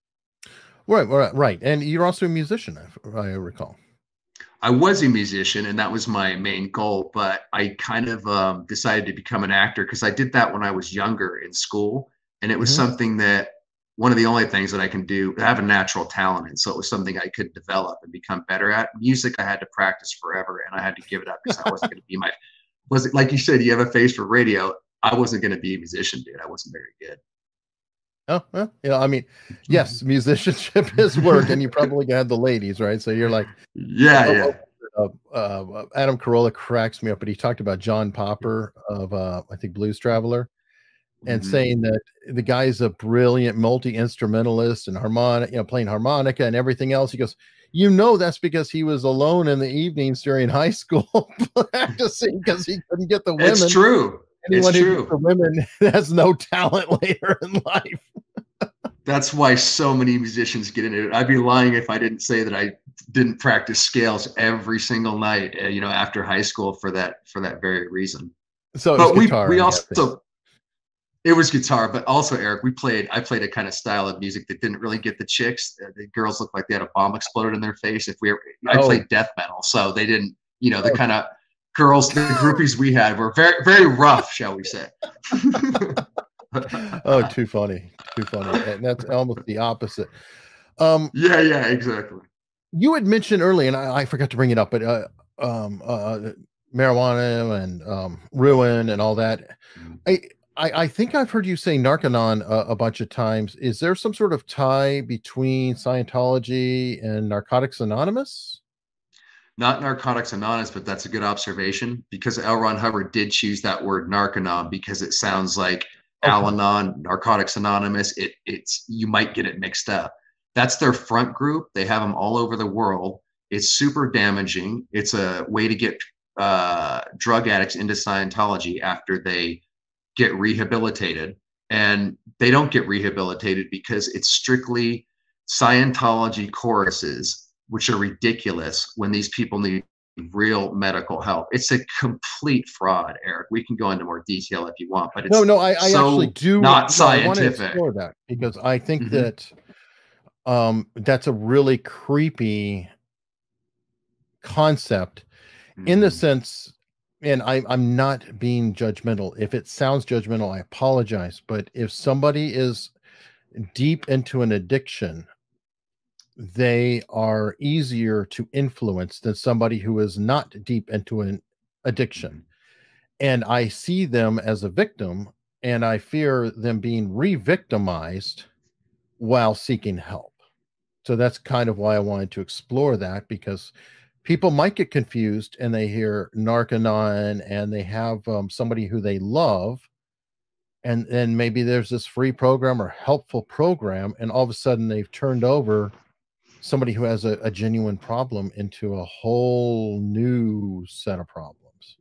Right. And you're also a musician, I recall. I was a musician, and that was my main goal, but I kind of decided to become an actor because I did that when I was younger in school. And it was something that one of the only things that I can do, I have a natural talent in. So it was something I could develop and become better at. Music, I had to practice forever, and I had to give it up because I wasn't going to be like you said, you have a face for radio. I wasn't going to be a musician, dude. I wasn't very good. Oh, well, I mean, yes, musicianship is work, and you probably had the ladies, right? So you're like, yeah. Adam Carolla cracks me up, but he talked about John Popper of, I think, Blues Traveler, and saying that the guy is a brilliant multi-instrumentalist and playing harmonica and everything else. He goes, that's because he was alone in the evenings during high school practicing because he couldn't get the women. It's true. Anyone who gets the women has no talent later in life. That's why so many musicians get into it. I'd be lying if I didn't say that I didn't practice scales every single night, after high school for that very reason. So, but we also, it was guitar, but also, Eric, I played a kind of style of music that didn't really get the chicks. The girls looked like they had a bomb exploded in their face. I played death metal, so they didn't, the kind of girls, the groupies we had were very, very rough, shall we say. Oh, too funny. And that's almost the opposite. Yeah, exactly. You had mentioned earlier, and I forgot to bring it up, but marijuana and ruin and all that. I think I've heard you say Narconon a bunch of times. Is there some sort of tie between Scientology and Narcotics Anonymous? Not Narcotics Anonymous, but that's a good observation, because L. Ron Hubbard did choose that word Narconon because it sounds like Al-Anon, Narcotics Anonymous. It's you might get it mixed up. That's their front group. They have them all over the world. It's super damaging. It's a way to get drug addicts into Scientology after they get rehabilitated. And they don't get rehabilitated because it's strictly Scientology choruses, which are ridiculous when these people need real medical help. It's a complete fraud, Eric. We can go into more detail if you want, but No, it's no, I actually so do. not No, I want to scientific. explore that because I think Hmm. that that's a really creepy concept in the Hmm. sense, and I'm not being judgmental. If it sounds judgmental, I apologize. But if somebody is deep into an addiction, they are easier to influence than somebody who is not deep into an addiction. And I see them as a victim, and I fear them being re-victimized while seeking help. So that's kind of why I wanted to explore that, because people might get confused and they hear Narcanon and they have somebody who they love, and then maybe there's this free program or helpful program, and all of a sudden they've turned over somebody who has a genuine problem into a whole new set of problems.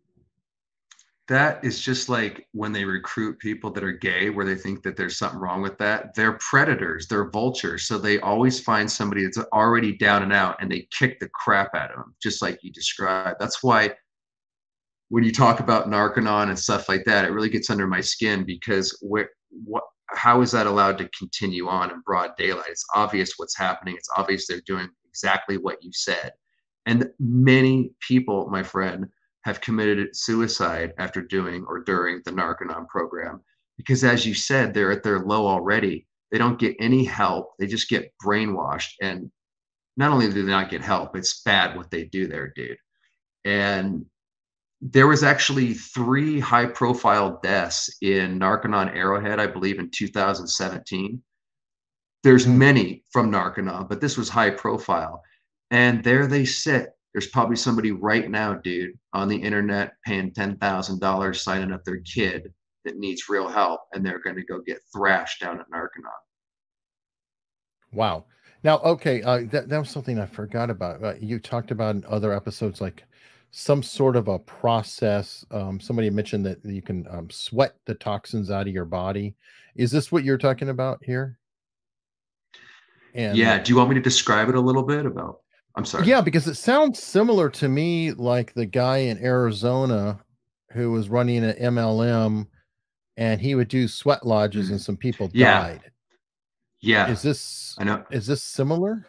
That is just like when they recruit people that are gay, where they think that there's something wrong with that. They're predators, they're vultures. So they always find somebody that's already down and out and they kick the crap out of them, just like you described. That's why when you talk about Narcanon and stuff like that, it really gets under my skin, because how is that allowed to continue on in broad daylight? It's obvious what's happening. It's obvious they're doing exactly what you said. And many people, my friend, have committed suicide after doing or during the Narcanon program, because, as you said, they're at their low already. They don't get any help. They just get brainwashed. And not only do they not get help, it's bad what they do there, dude. And there was actually 3 high-profile deaths in Narcanon Arrowhead, I believe, in 2017. There's Mm. many from Narcanon, but this was high profile. And there they sit. There's probably somebody right now, dude, on the internet paying $10,000 signing up their kid that needs real help, and they're going to go get thrashed down at Narcanon. Wow. Now, okay, that was something I forgot about. You talked about in other episodes, like some sort of a process. Somebody mentioned that you can sweat the toxins out of your body. Is this what you're talking about here? And Yeah, do you want me to describe it a little bit about? I'm sorry. yeah, because it sounds similar to me like the guy in Arizona who was running an MLM, and he would do sweat lodges and Mhm. some people Yeah, died. yeah, Is this I know. is this similar?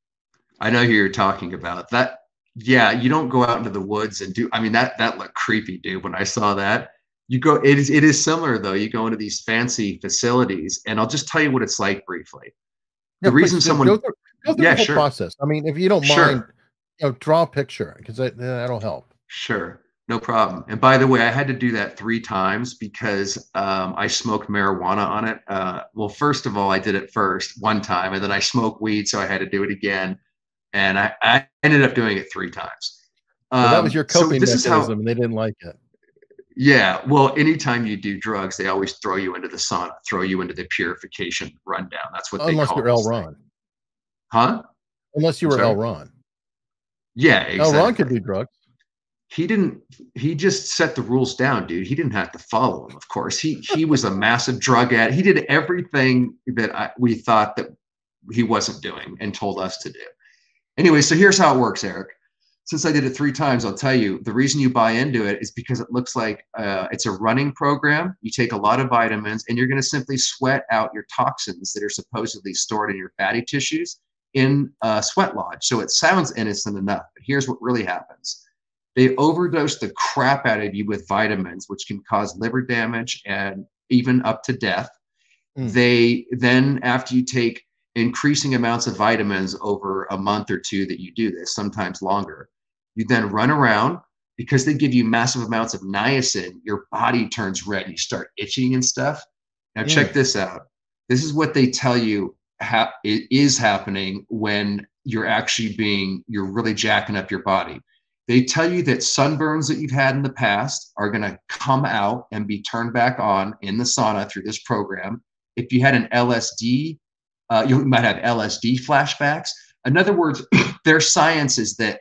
I know who you're talking about. That, yeah, you don't go out into the woods and do. I mean, that looked creepy, dude. When I saw that, you go. It is similar though. You go into these fancy facilities, and I'll just tell you what it's like briefly. Yeah, The please reason go someone, through the yeah, whole sure, process. I mean, if you don't mind, sure, draw a picture because that'll help. sure, no problem. And by the way, I had to do that 3 times because I smoked marijuana on it. Well, first of all, I did it first 1 time, and then I smoked weed, so I had to do it again. And I ended up doing it 3 times. So that was your So coping this is how, mechanism, and they didn't like it. yeah. Well, anytime you do drugs, they always throw you into the sauna, throw you into the purification rundown. That's what they Unless you're call L. this thing. Ron. Huh? Unless you I'm were L. sorry. Ron. Yeah, L. Ron could exactly. do drugs. He didn't, he just set the rules down, dude. He didn't have to follow them, of course. He was a massive drug addict. He did everything that we thought that he wasn't doing and told us to do. Anyway, so here's how it works, Eric. Since I did it 3 times, I'll tell you the reason you buy into it is because it looks like it's a running program. You take a lot of vitamins, and you're going to simply sweat out your toxins that are supposedly stored in your fatty tissues in a sweat lodge. So it sounds innocent enough, but here's what really happens. They overdose the crap out of you with vitamins, which can cause liver damage and even up to death. Mm. They then, after you take increasing amounts of vitamins over a month or 2 that you do this, sometimes longer, you then run around. Because they give you massive amounts of niacin, your body turns red. You start itching and stuff. Now, check Mm. this out. This is what they tell you it is happening when you're really jacking up your body. They tell you that sunburns that you've had in the past are going to come out and be turned back on in the sauna through this program. If you had an LSD, you might have LSD flashbacks. In other words, their science is that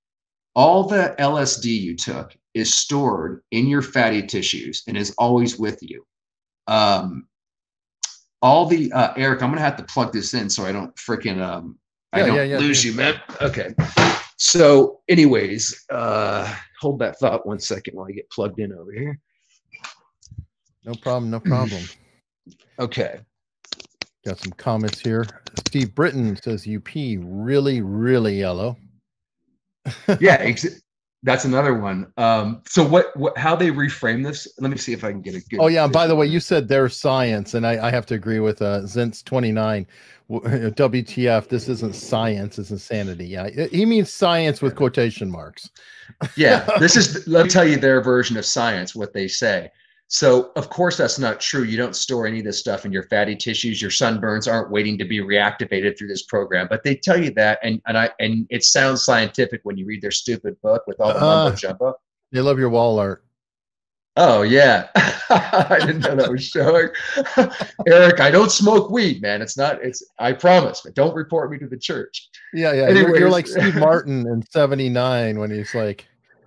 all the LSD you took is stored in your fatty tissues and is always with you. All the Eric, I'm gonna have to plug this in so I don't freaking I don't lose you, man. Okay. So anyways, hold that thought 1 second while I get plugged in over here. No problem. No problem. Okay. Got some comments here. Steve Britton says you pee really, really yellow. Yeah, that's another one. So what, how they reframe this? Let me see if I can get a good. Oh yeah. By the way, you said there's science, and I have to agree with Zintz29. WTF? This isn't science. It's insanity. Yeah, he means science with quotation marks. Yeah, this is. Let me tell you their version of science. What they say. So of course that's not true. You don't store any of this stuff in your fatty tissues. Your sunburns aren't waiting to be reactivated through this program. But they tell you that, and it sounds scientific when you read their stupid book with all the mumbo jumbo. They love your wall art. Oh yeah, I didn't know that was showing. Eric, I don't smoke weed, man. I promise. But don't report me to the church. Yeah. Anyways. You're like Steve Martin in '79 when he's like,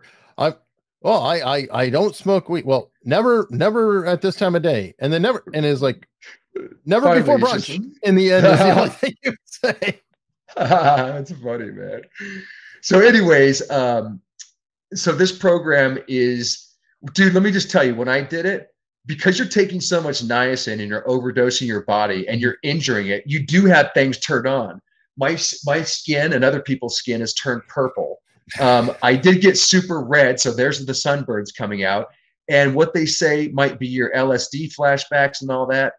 I don't smoke weed. Well, never at this time of day. And then never, and it's like, never finally, before brunch. In the end, is the only thing you say. That's funny, man. So anyways, so this program is, dude, let me just tell you, when I did it, because you're taking so much niacin and you're overdosing your body and you're injuring it, you do have things turned on. My skin and other people's skin is turned purple. I did get super red, so there's the sunburns coming out. And what they say might be your LSD flashbacks and all that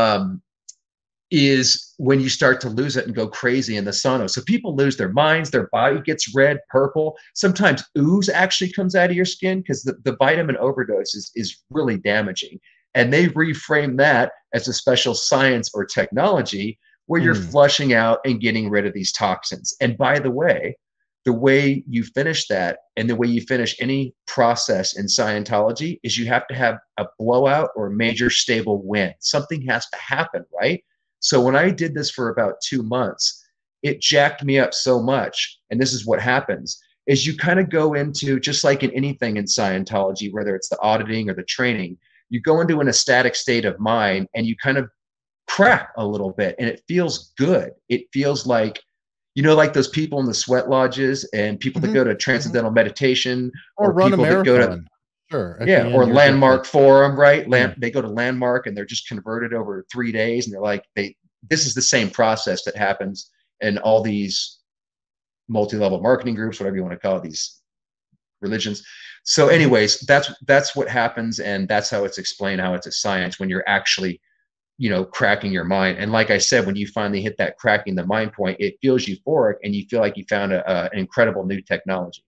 is when you start to lose it and go crazy in the sauna. So people lose their minds, their body gets red, purple. Sometimes ooze actually comes out of your skin because the vitamin overdose is really damaging. And they reframe that as a special science or technology where you're flushing out and getting rid of these toxins. And by the way you finish that and the way you finish any process in Scientology is you have to have a blowout or a major stable win. Something has to happen, right? So when I did this for about 2 months, it jacked me up so much. And this is what happens is you kind of go into, just like in anything in Scientology, whether it's the auditing or the training, you go into an ecstatic state of mind and you kind of crack a little bit and it feels good. It feels like, you know, like those people in the sweat lodges and people that go to transcendental meditation or run people a marathon. That go to, sure. Yeah. Or Landmark Forum, right? They go to Landmark and they're just converted over 3 days. And they're like, this is the same process that happens in all these multi-level marketing groups, whatever you want to call it, these religions. So anyways, that's what happens. And that's how it's explained, how it's a science when you're actually, you know, cracking your mind. And like I said, when you finally hit that cracking the mind point, it feels euphoric and you feel like you found an incredible new technology.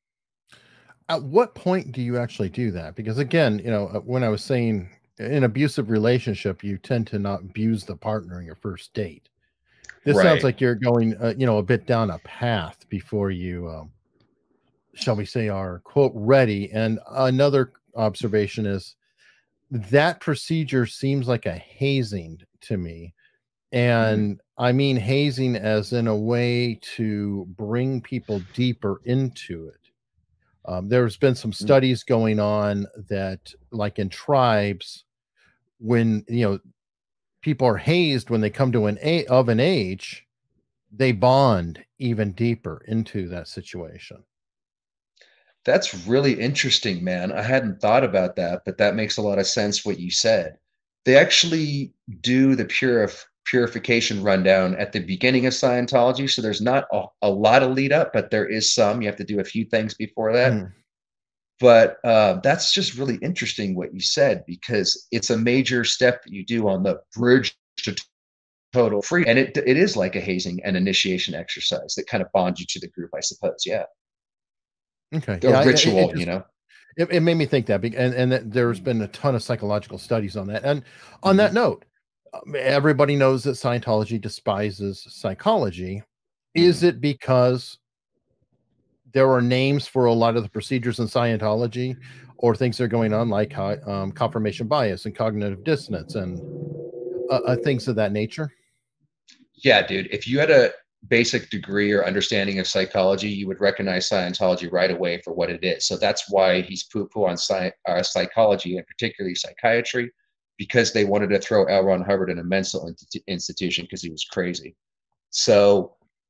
At what point do you actually do that? Because again, you know, when I was saying in an abusive relationship, you tend to not abuse the partner in your first date. This sounds like you're going, you know, a bit down a path before you, shall we say, are quote ready. And another observation is that procedure seems like a hazing to me. And I mean hazing as in a way to bring people deeper into it. There's been some studies going on that, like in tribes, when, you know, people are hazed when they come to an age, they bond even deeper into that situation. That's really interesting, man. I hadn't thought about that, but that makes a lot of sense what you said. They actually do the purification rundown at the beginning of Scientology. So there's not a lot of lead up, but there is some. You have to do a few things before that. But that's just really interesting what you said, because it's a major step that you do on the bridge to total free. And it is like a hazing and initiation exercise that kind of bonds you to the group, I suppose. Yeah. Okay. A ritual, you know. It made me think that, and that there's been a ton of psychological studies on that. And on that note, everybody knows that Scientology despises psychology. Is it because there are names for a lot of the procedures in Scientology, or things that are going on like confirmation bias and cognitive dissonance and things of that nature? Yeah, dude. If you had a basic degree or understanding of psychology, you would recognize Scientology right away for what it is. So that's why he's poo-poo on psychology, and particularly psychiatry, because they wanted to throw L. Ron Hubbard in a mental institution because he was crazy. So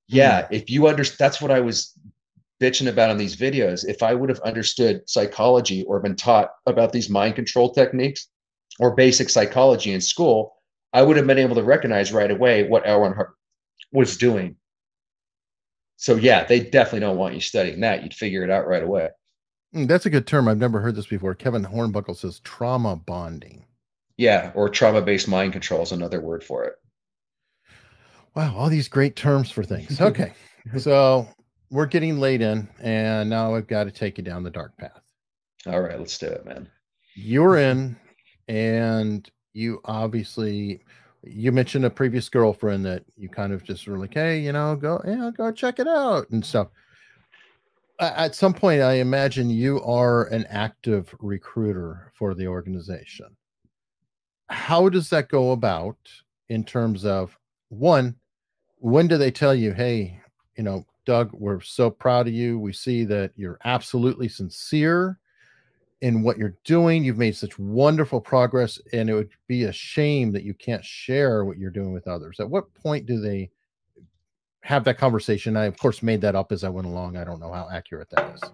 Yeah, if you understand, that's what I was bitching about on these videos. If I would have understood psychology or been taught about these mind control techniques or basic psychology in school, I would have been able to recognize right away what L. Ron Hubbard was doing. So yeah, they definitely don't want you studying that. You'd figure it out right away. That's a good term. I've never heard this before. Kevin Hornbuckle says trauma bonding. Yeah, or trauma-based mind control is another word for it. Wow, all these great terms for things. Okay, so we're getting late in, and now I've got to take you down the dark path. All right, let's do it, man. You're in, and you obviously, you mentioned a previous girlfriend that you kind of just were like, hey, go check it out and stuff. At some point, I imagine you are an active recruiter for the organization. How does that go about in terms of, one, when do they tell you, hey, Doug, we're so proud of you. We see that you're absolutely sincere in what you're doing. You've made such wonderful progress, and it would be a shame that you can't share what you're doing with others. At what point do they have that conversation? I, of course, made that up as I went along. I don't know how accurate that is.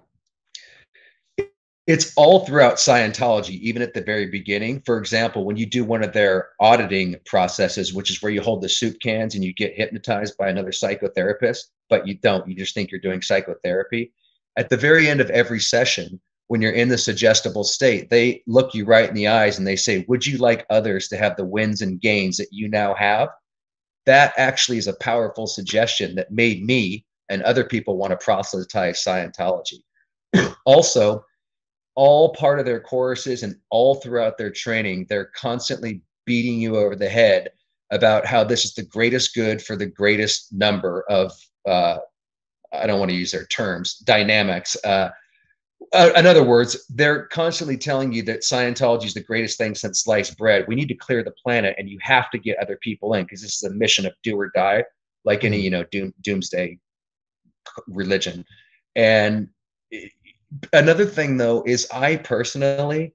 It's all throughout Scientology, even at the very beginning. For example, when you do one of their auditing processes, which is where you hold the soup cans and you get hypnotized by another psychotherapist, but you don't, you just think you're doing psychotherapy. At the very end of every session, when you're in the suggestible state, they look you right in the eyes and they say, would you like others to have the wins and gains that you now have? That actually is a powerful suggestion that made me and other people want to proselytize Scientology. Also, all part of their courses and all throughout their training, they're constantly beating you over the head about how this is the greatest good for the greatest number of, I don't want to use their terms, dynamics. In other words, they're constantly telling you that Scientology is the greatest thing since sliced bread. We need to clear the planet, and you have to get other people in because this is a mission of do or die, like any doomsday religion. And another thing, though, is I personally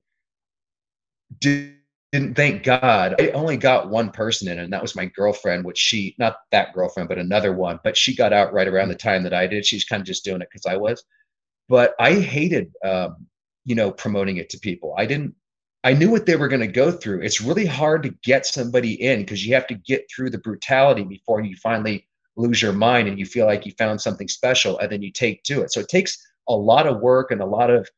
didn't, thank God, I only got one person in, and that was my girlfriend, which she, not that girlfriend, but another one, but she got out right around the time that I did. She's kind of just doing it because I was. But I hated, promoting it to people. I knew what they were going to go through. It's really hard to get somebody in because you have to get through the brutality before you finally lose your mind and you feel like you found something special, and then you take to it. So it takes a lot of work and a lot of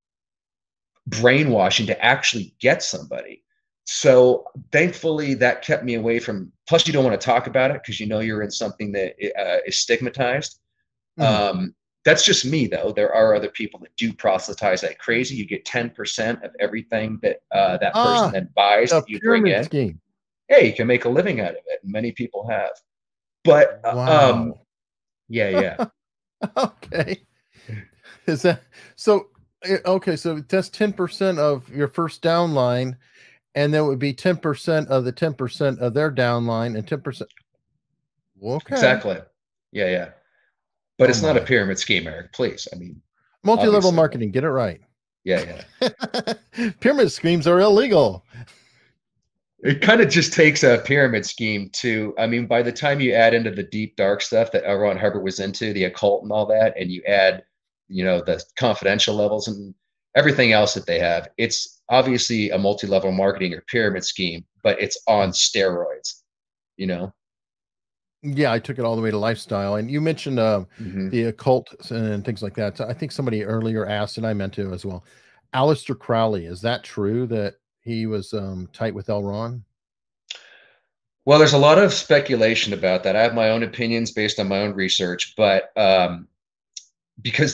brainwashing to actually get somebody. So thankfully that kept me away from, plus you don't want to talk about it because you're in something that is stigmatized. That's just me, though. There are other people that do proselytize like crazy. You get 10% of everything that that person then buys that you bring in. Scheme. Hey, you can make a living out of it. Many people have. But wow. Yeah. Okay. Is that so? Okay, so that's 10% of your first downline, and then it would be 10% of the 10% of their downline, and 10%. Okay. Exactly. Yeah. But it's not a pyramid scheme, Eric. Please. I mean, multi-level marketing. Get it right. Yeah. Pyramid schemes are illegal. It kind of just takes a pyramid scheme to, I mean, by the time you add into the deep, dark stuff that L. Ron Hubbard was into, the occult and all that, and you add, the confidential levels and everything else that they have, it's obviously a multi-level marketing or pyramid scheme, but it's on steroids, Yeah, I took it all the way to lifestyle. And you mentioned the occult and things like that. So I think somebody earlier asked, and I meant to as well, Aleister Crowley. Is that true that he was tight with L. Ron? Well, there's a lot of speculation about that. I have my own opinions based on my own research, but because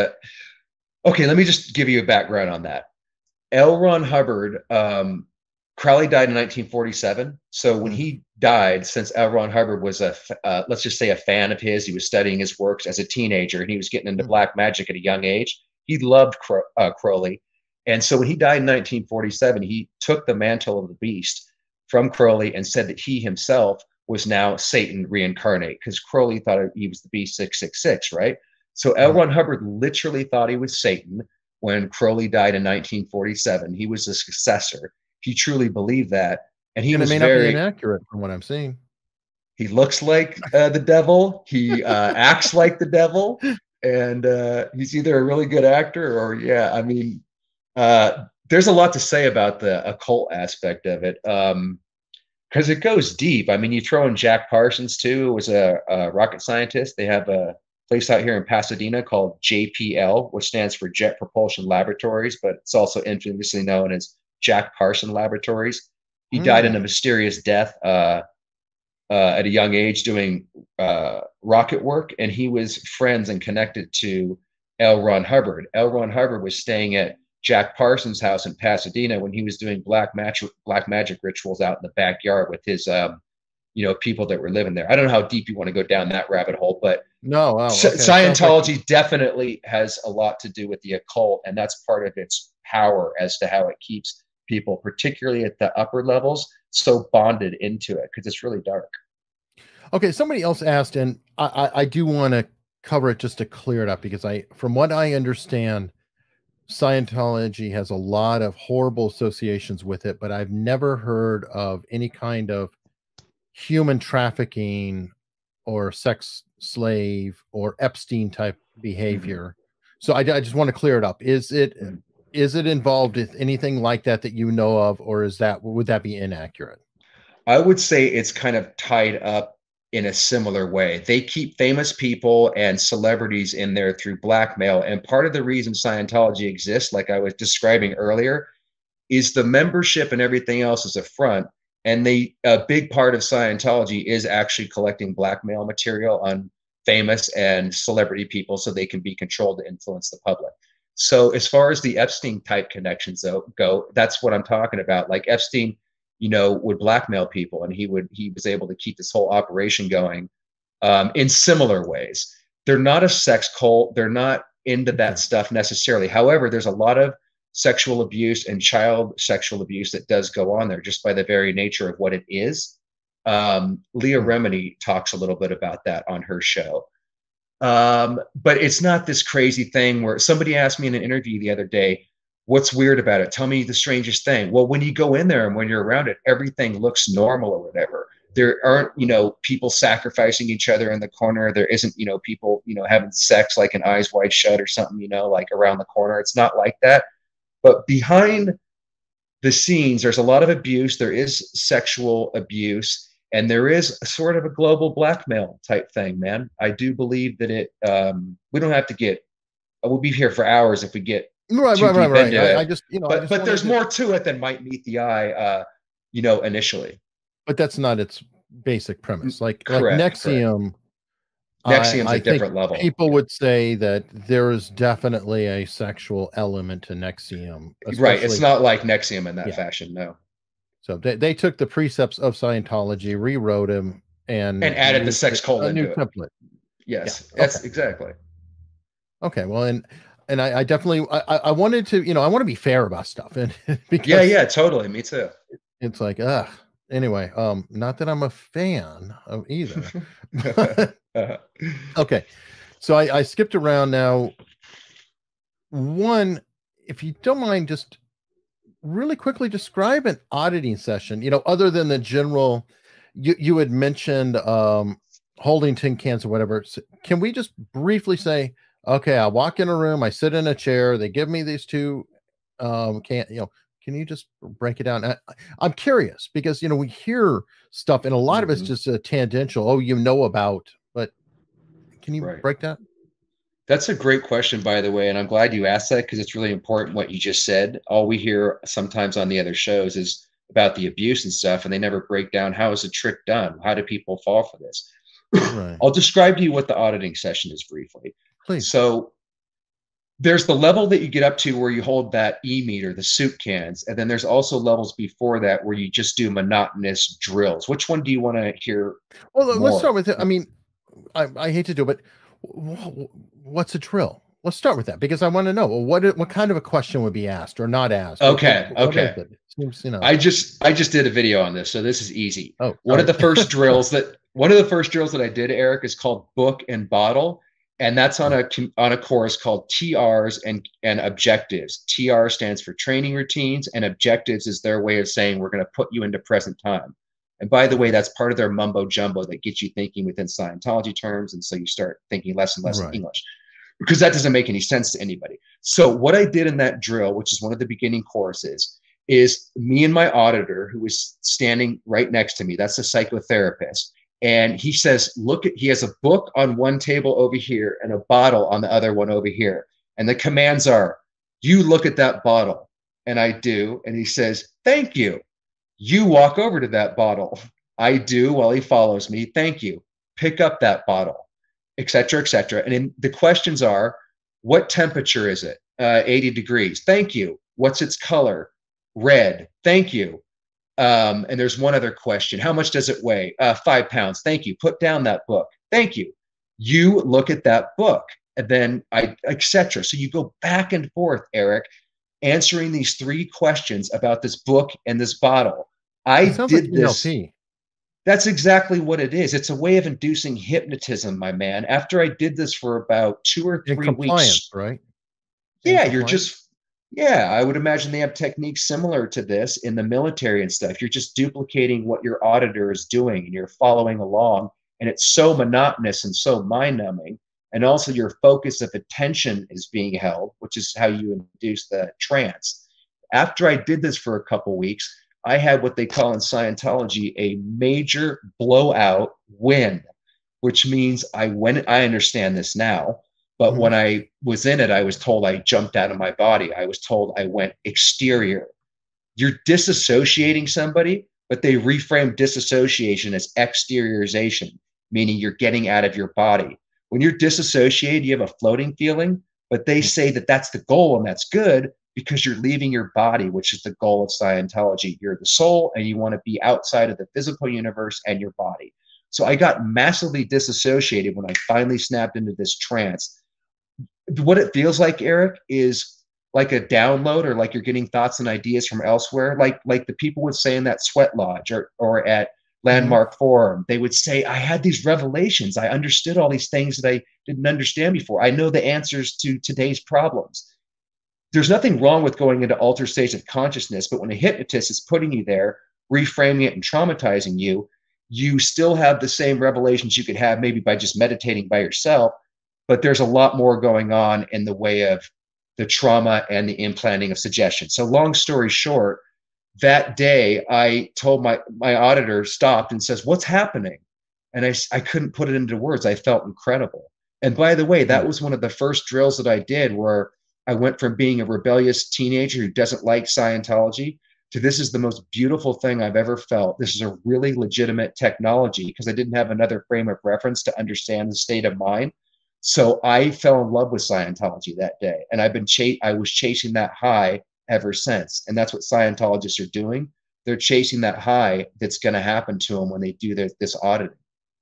okay, let me just give you a background on that. L. Ron Hubbard, Crowley died in 1947. So when he died, since L. Ron Hubbard was let's just say a fan of his, he was studying his works as a teenager and he was getting into black magic at a young age. He loved Crowley. And so when he died in 1947, he took the mantle of the beast from Crowley and said that he himself was now Satan reincarnate, because Crowley thought he was the beast 666, right? So L. Ron Hubbard literally thought he was Satan when Crowley died in 1947. He was the successor. He truly believed that. And he was may not be inaccurate from what I'm seeing. He looks like the devil. He acts like the devil, and he's either a really good actor or I mean, there's a lot to say about the occult aspect of it. Because it goes deep. I mean, you throw in Jack Parsons too, who was a rocket scientist. They have a place out here in Pasadena called JPL, which stands for Jet Propulsion Laboratories, but it's also infamously known as Jack Parsons Laboratories. He died in a mysterious death at a young age doing rocket work, and he was friends and connected to L. Ron Hubbard. L. Ron Hubbard was staying at Jack Parsons' house in Pasadena when he was doing black magic rituals out in the backyard with his people that were living there. I don't know how deep you want to go down that rabbit hole, but no, okay. Scientology definitely has a lot to do with the occult, and that's part of its power as to how it keeps people, particularly at the upper levels, so bonded into it, because it's really dark. Okay, somebody else asked, and I do want to cover it just to clear it up, because from what I understand, Scientology has a lot of horrible associations with it, but I've never heard of any kind of human trafficking or sex slave or Epstein type behavior. So I just want to clear it up. Is it involved with anything like that you know of, or would that be inaccurate? I would say it's kind of tied up in a similar way. They keep famous people and celebrities in there through blackmail. And part of the reason Scientology exists, like I was describing earlier, is the membership and everything else is a front. And a big part of Scientology is actually collecting blackmail material on famous and celebrity people so they can be controlled to influence the public. So as far as the Epstein type connections go, that's what I'm talking about. Like Epstein, would blackmail people, and he was able to keep this whole operation going in similar ways. They're not a sex cult. They're not into that stuff necessarily. However, there's a lot of sexual abuse and child sexual abuse that does go on there just by the very nature of what it is. Leah Remini talks a little bit about that on her show. But it's not this crazy thing where somebody asked me in an interview the other day, what's weird about it? Tell me the strangest thing. Well, when you go in there and when you're around it, everything looks normal or whatever. There aren't, people sacrificing each other in the corner. There isn't, people, having sex like an Eyes Wide Shut or something, like around the corner. It's not like that. But behind the scenes, there's a lot of abuse. There is sexual abuse, and there is sort of a global blackmail type thing, man. I do believe that we don't have to we'll be here for hours if we get right. But there's more to it than might meet the eye, initially. But that's not its basic premise. Like Correct. NXIVM. NXIVM's a different level. People would say that there is definitely a sexual element to NXIVM. Right. It's not like NXIVM in that fashion. No. So they took the precepts of Scientology, rewrote them, and added the sex cult a new into template. Yes. Yeah. That's exactly. Okay. Well, and I definitely I wanted to, I want to be fair about stuff, and because yeah, totally, me too. It's like anyway, not that I'm a fan of either. Okay, so I skipped around now. One, if you don't mind, just really quickly describe an auditing session. Other than the general, you had mentioned holding tin cans or whatever. So can we just briefly say, okay, I walk in a room, I sit in a chair, they give me these two can you just break it down? I'm curious because, we hear stuff and a lot of it's just a tangential, about, but can you break that? That's a great question, by the way. And I'm glad you asked that because it's really important what you just said. All we hear sometimes on the other shows is about the abuse and stuff, and they never break down how is a trick done? How do people fall for this? Right. I'll describe to you what the auditing session is briefly. Please. So there's the level that you get up to where you hold that e-meter, the soup cans. And then there's also levels before that where you just do monotonous drills. Which one do you want to hear? Well, let's start with it. I mean, I hate to do it, but what's a drill? Let's start with that because I want to know what kind of a question would be asked or not asked. Okay. It seems, I just did a video on this, so this is easy. Oh, one of the first drills that I did, Eric, is called Book and Bottle. And that's on a course called TRs and Objectives. TR stands for training routines, and Objectives is their way of saying we're going to put you into present time. And by the way, that's part of their mumbo jumbo that gets you thinking within Scientology terms. And so you start thinking less and less in English, because that doesn't make any sense to anybody. So what I did in that drill, which is one of the beginning courses, is me and my auditor, who was standing right next to me, that's the psychotherapist. And he says, he has a book on one table over here and a bottle on the other one over here. And the commands are, you look at that bottle. And I do. And he says, thank you. You walk over to that bottle. I do while he follows me. Thank you. Pick up that bottle, et cetera, et cetera. And then the questions are, what temperature is it? 80 degrees. Thank you. What's its color? Red. Thank you. And there's one other question. How much does it weigh? 5 pounds. Thank you. Put down that book. Thank you. You look at that book, and then et cetera. So you go back and forth, Eric, answering these 3 questions about this book and this bottle. I did this. NLP. That's exactly what it is. It's a way of inducing hypnotism, my man. After I did this for about 2 or 3 weeks, right? Yeah, you're just, I would imagine they have techniques similar to this in the military and stuff. You're just duplicating what your auditor is doing and you're following along. And it's so monotonous and so mind-numbing. And also your focus of attention is being held, which is how you induce the trance. After I did this for a couple weeks, I had what they call in Scientology a major blowout win, which means I understand this now, but when I was in it, I was told I jumped out of my body. I was told I went exterior. You're disassociating somebody, but they reframe disassociation as exteriorization, meaning you're getting out of your body. When you're disassociated, you have a floating feeling, but they say that that's the goal and that's good because you're leaving your body, which is the goal of Scientology. You're the soul and you want to be outside of the physical universe and your body. So I got massively disassociated when I finally snapped into this trance. What it feels like, Eric, is like a download, or like you're getting thoughts and ideas from elsewhere. Like the people would say in that sweat lodge or at Landmark Forum, they would say, I had these revelations. I understood all these things that I didn't understand before. I know the answers to today's problems. There's nothing wrong with going into altered states of consciousness, but when a hypnotist is putting you there, reframing it and traumatizing you, you still have the same revelations you could have maybe by just meditating by yourself, but there's a lot more going on in the way of the trauma and the implanting of suggestion. So long story short, that day I told my auditor, stopped and says, what's happening? And I couldn't put it into words. I felt incredible. And by the way, that was one of the first drills that I did, where I went from being a rebellious teenager who doesn't like Scientology to this is the most beautiful thing I've ever felt. This is a really legitimate technology, because I didn't have another frame of reference to understand the state of mind. So I fell in love with Scientology that day. And I was chasing that high ever since. And that's what Scientologists are doing. They're chasing that high that's going to happen to them when they do this auditing.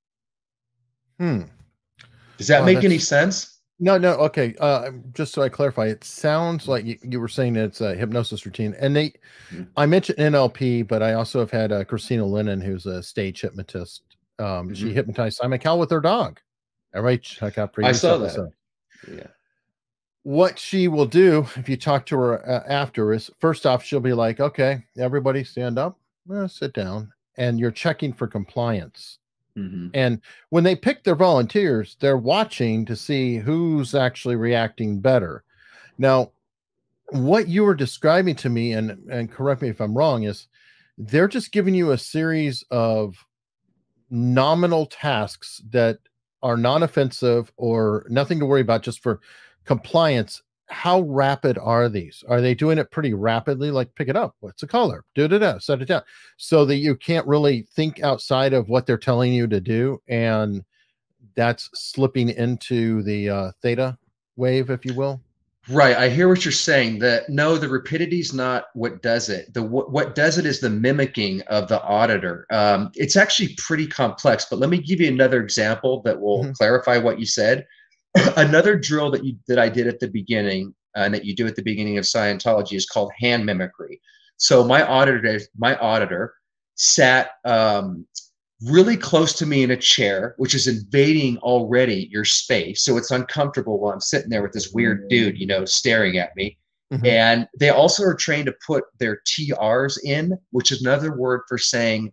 Does that make any sense? No. Okay. Just so I clarify, it sounds like you were saying that it's a hypnosis routine. And I mentioned NLP, but I also have had Christina Lennon, who's a stage hypnotist. She hypnotized Simon Cowell with her dog. All right. Check out previous I saw episode. that. Yeah. What she will do if you talk to her after is, first off, she'll be like, okay, everybody stand up, sit down. And you're checking for compliance. And when they pick their volunteers, they're watching to see who's actually reacting better. Now, what you were describing to me, and correct me if I'm wrong, is they're just giving you a series of nominal tasks that are non-offensive or nothing to worry about, just for compliance. How rapid are these? Are they doing it pretty rapidly? Like, pick it up. What's the color? Set it down. So that you can't really think outside of what they're telling you to do. And that's slipping into the theta wave, if you will. Right. I hear what you're saying. The rapidity is not what does it. What does it is the mimicking of the auditor. It's actually pretty complex, but let me give you another example that will clarify what you said. Another drill that I did at the beginning, and that you do at the beginning of Scientology, is called hand mimicry. So my auditor sat really close to me in a chair, which is invading already your space. So it's uncomfortable while I'm sitting there with this weird dude, staring at me. And they also are trained to put their TRs in, which is another word for saying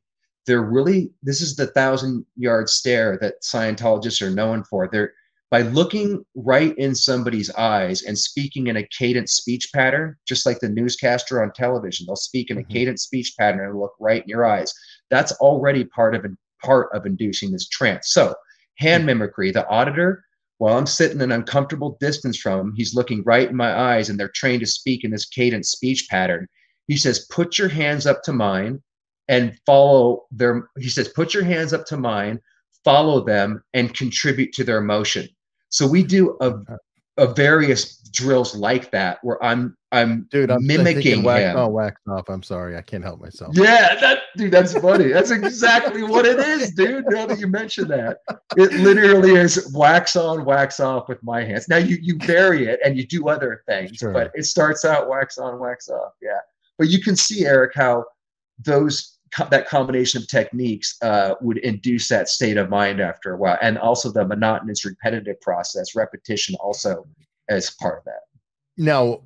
this is the 1,000-yard stare that Scientologists are known for. They're by looking right in somebody's eyes and speaking in a cadence speech pattern, just like the newscaster on television. They'll speak in a cadence speech pattern and look right in your eyes. That's already part of inducing this trance. So hand mimicry, the auditor, while I'm sitting an uncomfortable distance from him, he's looking right in my eyes, and they're trained to speak in this cadence speech pattern. He says, put your hands up to mine and follow their, he says, put your hands up to mine, follow them, and contribute to their motion. So we do a various drills like that where I'm mimicking him. Oh, wax off. I'm sorry, I can't help myself. Yeah, that's funny. That's exactly what it is, dude. Now that you mention that, it literally is wax on, wax off with my hands. Now you vary it and you do other things, but it starts out wax on, wax off. Yeah, but you can see, Eric, how that combination of techniques would induce that state of mind after a while, and also the monotonous, repetitive process, repetition, also as part of that. Now,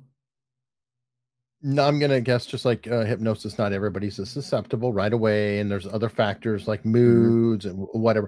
I'm gonna guess, just like hypnosis, not everybody's susceptible right away, and there's other factors like moods and whatever.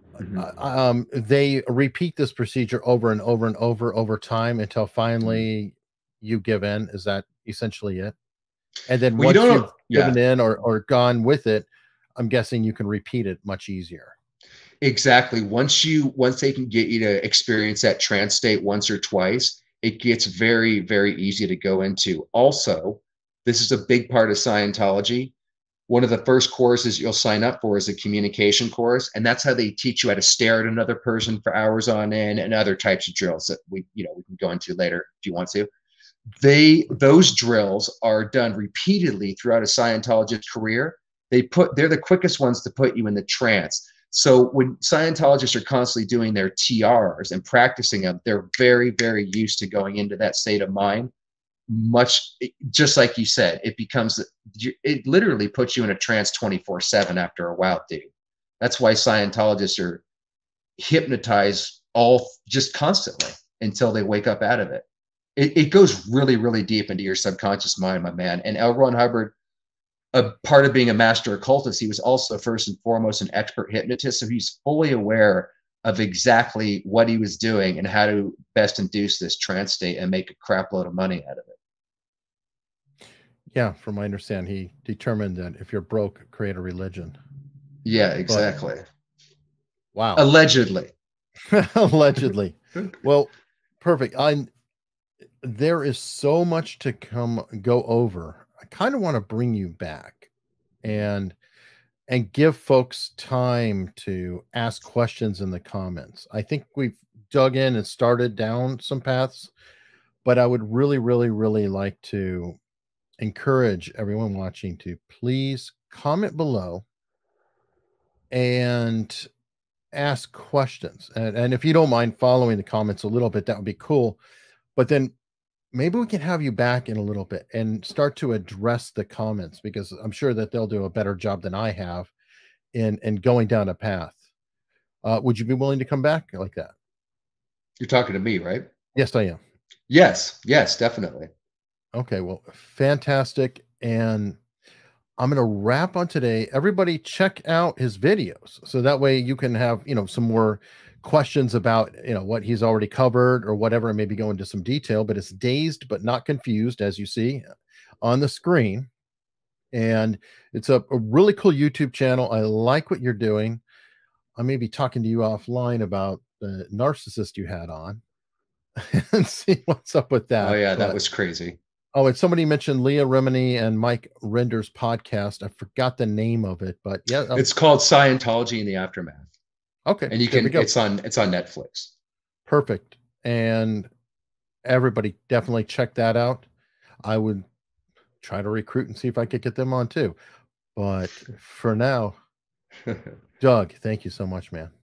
They repeat this procedure over and over and over time until finally you give in. Is that essentially it? And then once you've given in or gone with it, I'm guessing you can repeat it much easier. Exactly. Once they can get you to experience that trance state once or twice, it gets very, very easy to go into. Also, this is a big part of Scientology. One of the first courses you'll sign up for is a communication course, and that's how they teach you how to stare at another person for hours on end, and other types of drills that we can go into later if you want to. Those drills are done repeatedly throughout a Scientologist career. They're the quickest ones to put you in the trance. So when Scientologists are constantly doing their TRs and practicing them, they're very, very used to going into that state of mind. Just like you said, it literally puts you in a trance 24/7 after a while, dude. That's why Scientologists are hypnotized just constantly until they wake up out of it. It goes really, really deep into your subconscious mind, my man. And L. Ron Hubbard, a part of being a master occultist, he was also first and foremost an expert hypnotist. So he's fully aware of exactly what he was doing and how to best induce this trance state and make a crap load of money out of it. Yeah, from my understanding, he determined that if you're broke, create a religion. Yeah, exactly. Wow. Allegedly. Allegedly. Well, perfect. There is so much to go over. I kind of want to bring you back and give folks time to ask questions in the comments. I think we've dug in and started down some paths, but I would really, really, really like to encourage everyone watching to please comment below and ask questions. And if you don't mind following the comments a little bit, that would be cool. But then maybe we can have you back in a little bit and start to address the comments, because I'm sure that they'll do a better job than I have in going down a path. Would you be willing to come back like that? You're talking to me, right? Yes, I am. Yes, definitely. Okay, well, fantastic. And I'm going to wrap on today. Everybody check out his videos, so that way you can have, some more questions about, what he's already covered or whatever, and maybe go into some detail. But it's Dazed But Not Confused, as you see on the screen. And it's a really cool YouTube channel. I like what you're doing. I may be talking to you offline about the narcissist you had on and see what's up with that. Oh yeah, that was crazy. Oh, and somebody mentioned Leah Remini and Mike Render's podcast. I forgot the name of it, but yeah, it's called Scientology in the Aftermath. Okay, and it's on Netflix. Perfect. And everybody definitely check that out. I would try to recruit and see if I could get them on too. But for now, Doug, thank you so much, man.